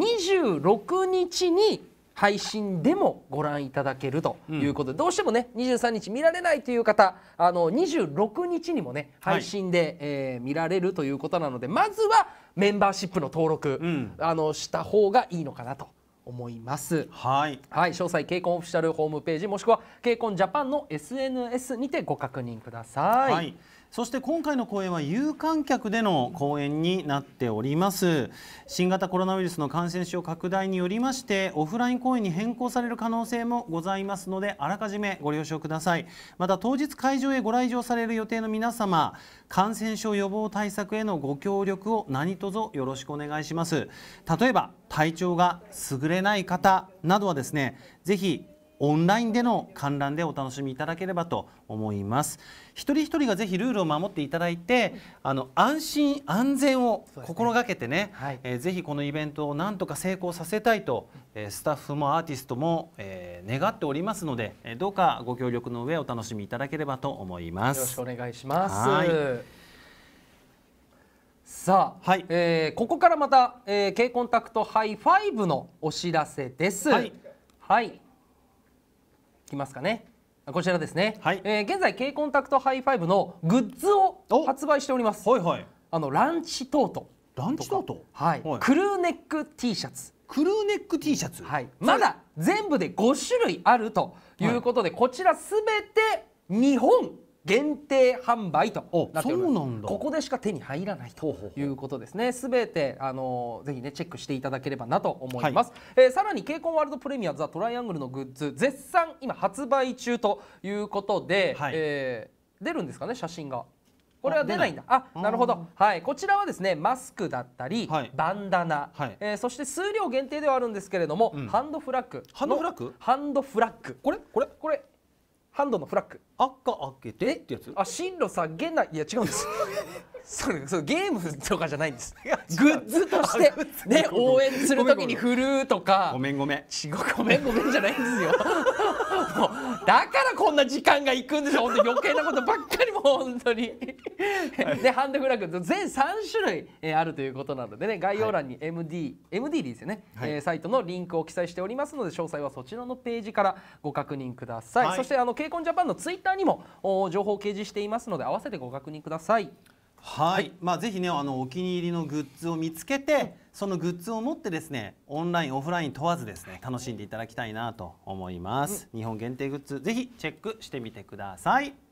26日に配信でもご覧いただけるということで、どうしてもね23日見られないという方、26日にもね配信で、見られるということなので、まずはメンバーシップの登録、した方がいいのかなと思います。はい、詳細 K コンオフィシャルホームページもしくは K コンジャパンの SNS にてご確認ください。 そして今回の公演は有観客での公演になっております。新型コロナウイルスの感染症拡大によりましてオフライン公演に変更される可能性もございますので、あらかじめご了承ください。また当日会場へご来場される予定の皆様、感染症予防対策へのご協力を何卒よろしくお願いします。例えば体調が優れない方などはですね、ぜひオンラインでの観覧でお楽しみいただければと思います。一人一人がぜひルールを守っていただいて、安心安全を心がけてね、ぜひこのイベントをなんとか成功させたいと、スタッフもアーティストも、願っておりますので、どうかご協力の上お楽しみいただければと思います。 よろしくお願いします。さあ、ここからまた、K コンタクトハイ5のお知らせです。いきますかね。こちらですね。現在 K コンタクトハイ5のグッズを発売しております。ランチトート。 ランチトート。 クルーネック T シャツ。 クルーネック T シャツ、 はい、まだ全部で5種類あるということで、こちらすべて日本限定販売となっております。ここでしか手に入らないということですね。すべてぜひねチェックしていただければなと思います。さらにケイコンワールドプレミアザトライアングルのグッズ絶賛今発売中ということで、出るんですかね、写真が。これは出ないんだ。なるほど。はい、こちらはですねマスクだったり、バンダナ、そして数量限定ではあるんですけれども、ハンドフラッグ、ハンドフラッグ、これハンドのフラッグ、 赤開けてってやつ。 進路下げない、いや違うんです。それゲームとかじゃないんです。グッズとしてね応援するときに振るとか。 ごめんじゃないんですよ。 もうだからこんな時間がいくんですよ。本当に余計なことばっかりも本当に。でハンドフラッグ全3種類あるということなのでね、概要欄に MD でいいですよね、サイトのリンクを記載しておりますので、詳細はそちらのページからご確認ください。そしてケイコンジャパンのツイッターにも情報を掲示していますので、合わせてご確認ください。 はい、ぜひねお気に入りのグッズを見つけて、そのグッズを持ってですねオンラインオフライン問わずですね楽しんでいただきたいなと思います。日本限定グッズぜひチェックしてみてください。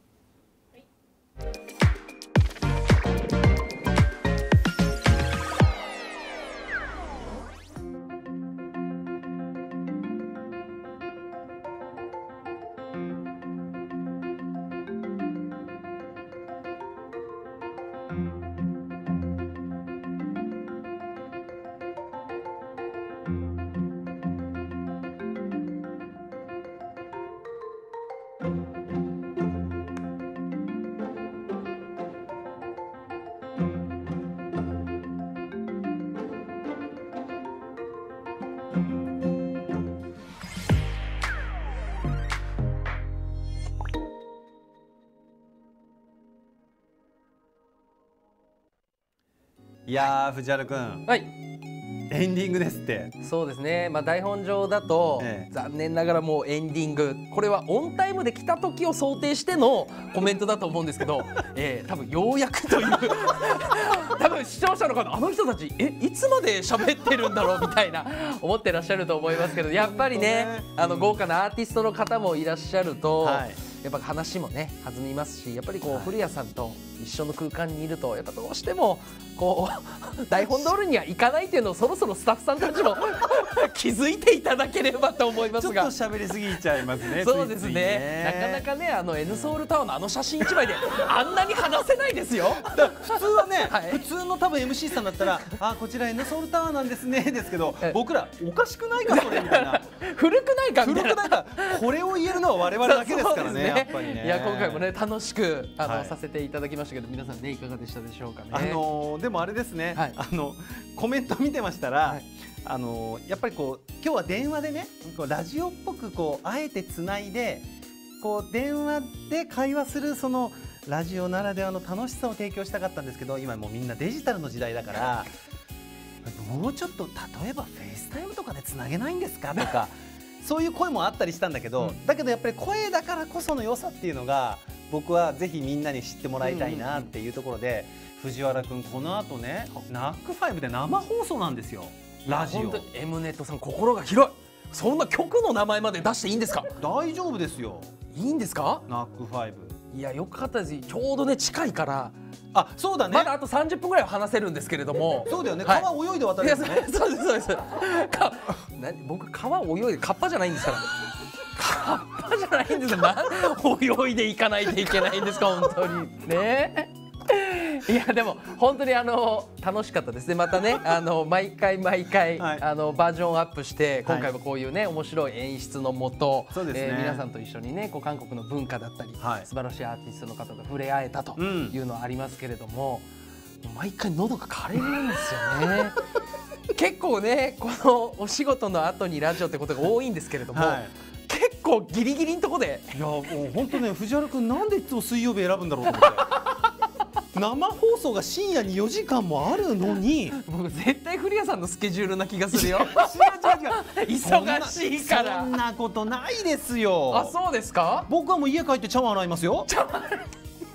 いやー藤原くん、はい、エンディングですって。 そうですね、台本上だと、残念ながらもうエンディング、これはオンタイムで来た時を想定してのコメントだと思うんですけど、多分ようやくという多分視聴者の方、あの人たちいつまで喋ってるんだろうみたいな思ってらっしゃると思いますけど、やっぱりね豪華なアーティストの方もいらっしゃると、やっぱ話もね弾みますし、やっぱり古谷さんと一緒の空間にいるとやっぱどうしても台本通りにはいかないっていうのをそろそろスタッフさんたちも気づいていただければと思いますが、 ちょっと喋りすぎちゃいますね。 そうですね、なかなかねNソウルタワーの写真1枚であんなに話せないですよ。 普通はね、普通の多分 MC さんだったらこちら Nソウルタワーなんですねですけど、僕らおかしくないかそれみたいな古くないかみたいな、 これを言えるのは我々だけですからね。やっぱりね、 いや今回もね楽しくさせていただきましたけど、皆さんねいかがでしたでしょうかね。 でもあれですね、コメント見てましたら、やっぱり今日は電話でねラジオっぽくあえてつないで電話で会話するそのラジオならではの楽しさを提供したかったんですけど、今もうみんなデジタルの時代だからもうちょっと例えばフェイスタイムとかでつなげないんですかとかそういう声もあったりしたんだけど、だけどやっぱり声だからこその良さっていうのが僕はぜひみんなに知ってもらいたいなっていうところで、藤原君この後ねナックファイブで生放送なんですよ、ラジオ。 Mネットさん心が広い。そんな曲の名前まで出していいんですか？ 大丈夫ですよ。 いいんですか？ ナックファイブ。 いやよかったです。ちょうどね近いから。 そうだね。 まだあと30分ぐらいは話せるんですけれども。 そうだよね。川泳いで渡るんですね。 そうですそうです。僕川泳いでカッパじゃないんですから。カッパじゃないんですよ。なん泳いでいかないといけないんですか本当にね。いやでも本当に楽しかったですね。またね毎回バージョンアップして今回はこういうね面白い演出のもと、皆さんと一緒にね韓国の文化だったり素晴らしいアーティストの方と触れ合えたというのはありますけれども、毎回喉が枯れるんですよね。結構ねこのお仕事の後にラジオってことが多いんですけれども、結構ギリギリのとこで、 いやもう本当ね藤原君なんでいつも水曜日選ぶんだろうと思って。生放送が深夜に4時間もあるのに、 僕絶対古谷さんのスケジュールな気がするよ。忙しいから。 そんなことないですよ。 あ、そうですか？ 僕はもう家帰って茶碗洗いますよ。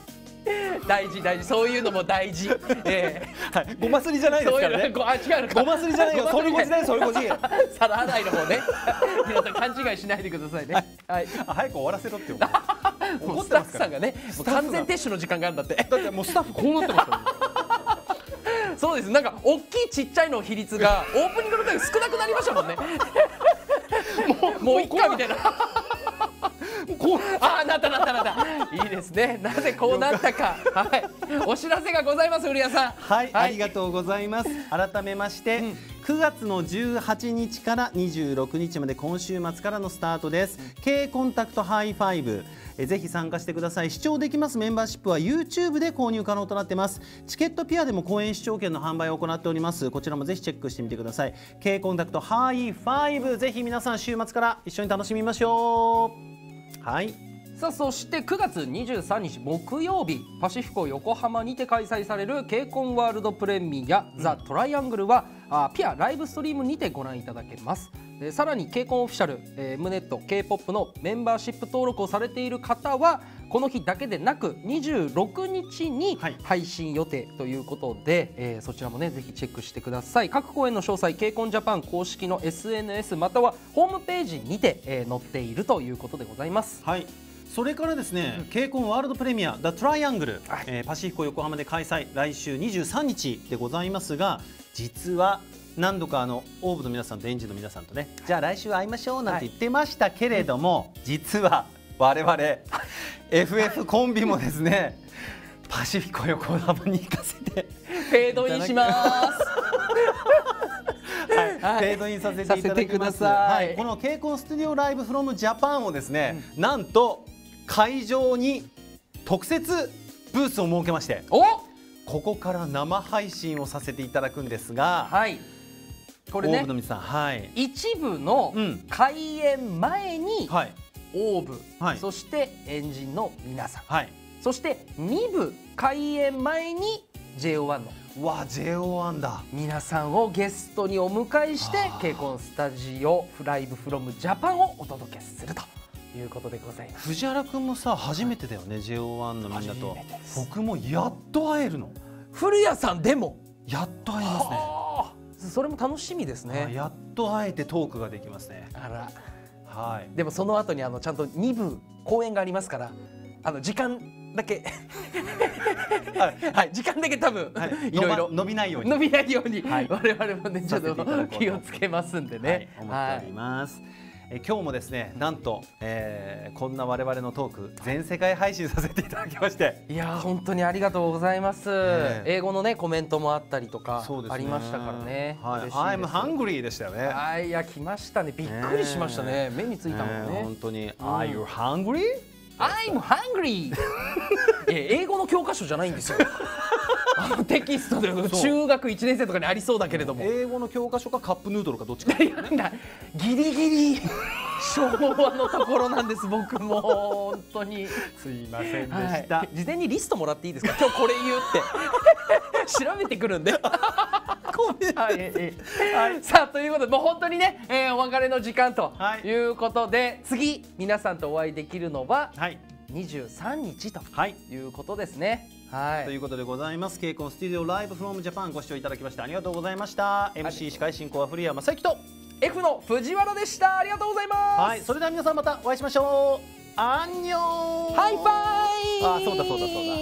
大事大事、そういうのも大事。 ごますりじゃないですからね。 違うのか。 ごますりじゃないよ。ソルゴジだよ、ソルゴジ。 皿洗いの方ね。皆さん勘違いしないでくださいね。はい。 早く終わらせろって。 もうスタッフさんがね、完全撤収の時間があるんだって。 だってもうスタッフこうなってますから。 そうです。なんか大きいちっちゃいの比率がオープニングの時少なくなりましたもんね。もういっかみたいな。なったいいですね。なぜこうなったか、お知らせがございます。古谷さん、 ありがとうございます。改めまして、9月の18日から26日まで今週末からのスタートです。K コンタクトハイファイブ、ぜひ参加してください。視聴できますメンバーシップは YouTube で購入可能となっています。チケットピアでも公演視聴券の販売を行っております。こちらもぜひチェックしてみてください。K コンタクトハイファイブ、ぜひ皆さん週末から一緒に楽しみましょう。 さあ、そして9月23日木曜日、パシフィコ横浜にて開催される K コンワールドプレミアザ・トライアングルはピアライブストリームにてご覧いただけます。さらに K コンオフィシャル、ムネット K-POP のメンバーシップ登録をされている方はこの日だけでなく26日に配信予定ということで、そちらもねぜひチェックしてください。各公演の詳細 K コンジャパン公式の SNS またはホームページにて、載っているということでございます。 それからですね、K コンワールドプレミアザ・トライアングル、パシフィコ横浜で開催、来週23日でございますが、実は何度かオーブの皆さんとエンジンの皆さんとね、じゃあ来週会いましょうなんて言ってましたけれども、実は我々FF コンビもですねパシフィコ横浜に行かせてフェードインします。 フェードインさせていただきます。この K コンスタジオライブフロムジャパンをですね、なんと会場に特設ブースを設けまして、ここから生配信をさせていただくんですが、 これね、 オーブの皆さん、 一部の開演前にオーブ、そしてエンジンの皆さん、そして2部開演前に JO1 の JO1 だ皆さんをゲストにお迎えして K コンスタジオライブフロムジャパンをお届けするということでございます。 藤原君もさ初めてだよね、 JO1 のみんなと。僕もやっと会えるの。 古谷さんでもやっと会えますね。 それも楽しみですね。 やっと会えてトークができますね。 でもその後にちゃんと2部公演がありますから、時間だけ時間だけ多分いろいろ伸びないように我々もねちょっと気をつけますんでね、 思っております。今日もですね、なんと、こんな我々のトーク全世界配信させていただきまして、 いや本当にありがとうございます。英語のねコメントもあったりとかありましたからね。 I'm hungry でしたよね。 いや来ましたね。びっくりしましたね。目についたもんね。 本当に。Are you hungry? I'm hungry 英語の教科書じゃないんですよ。テキストで中学1年生とかにありそうだけれども、 英語の教科書かカップヌードルかどっちか。 ギリギリ昭和のところなんです。僕も本当にすいませんでした。 事前にリストもらっていいですか。今日これ言うって調べてくるんで。さあということでもう本当にね、お別れの時間ということで、次皆さんとお会いできるのは23日ということですね。 ということでございます。 K コンスタジオライブフロムジャパンご視聴いただきましてありがとうございました。 MC 司会進行は古谷正之と F の藤原でした。ありがとうございます。 それでは皆さんまたお会いしましょう。アンニョン。 ハイファイ。 そうだ。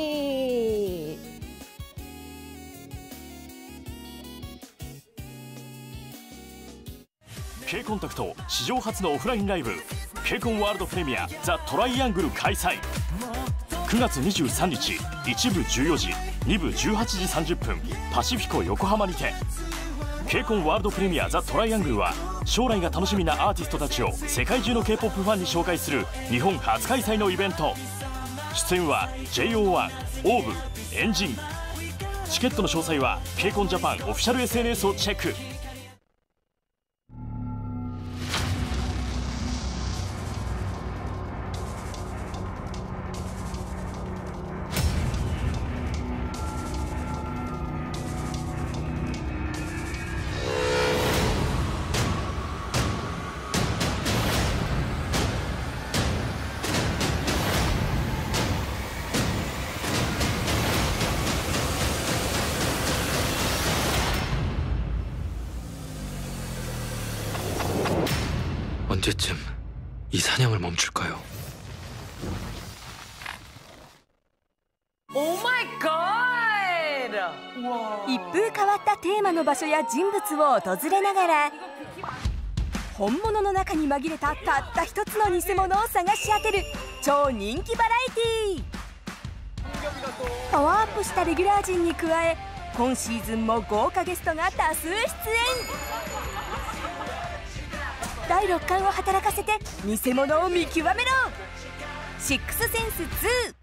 K コンタクト史上初のオフラインライブ K コンワールドプレミアザ・トライアングル開催。9月23日1部14時2部18時30分パシフィコ横浜にて K コンワールドプレミアザ・トライアングルは将来が楽しみなアーティストたちを世界中の K-POP ファンに紹介する日本初開催のイベント。出演は JO1、オーブ、エンジン。チケットの詳細は K コンジャパンオフィシャル SNS をチェック。 언제쯤 이 사냥을 멈출까요? 오 마이 갓! 一風変わったテーマの場所や人物を訪れながら本物の中に紛れたたった一つの偽物を探し当てる超人気バラエティー。パワーアップしたレギュラー陣に加え今シーズンも豪華ゲストが多数出演。第6巻を働かせて偽物を見極めろ。シックスセンス2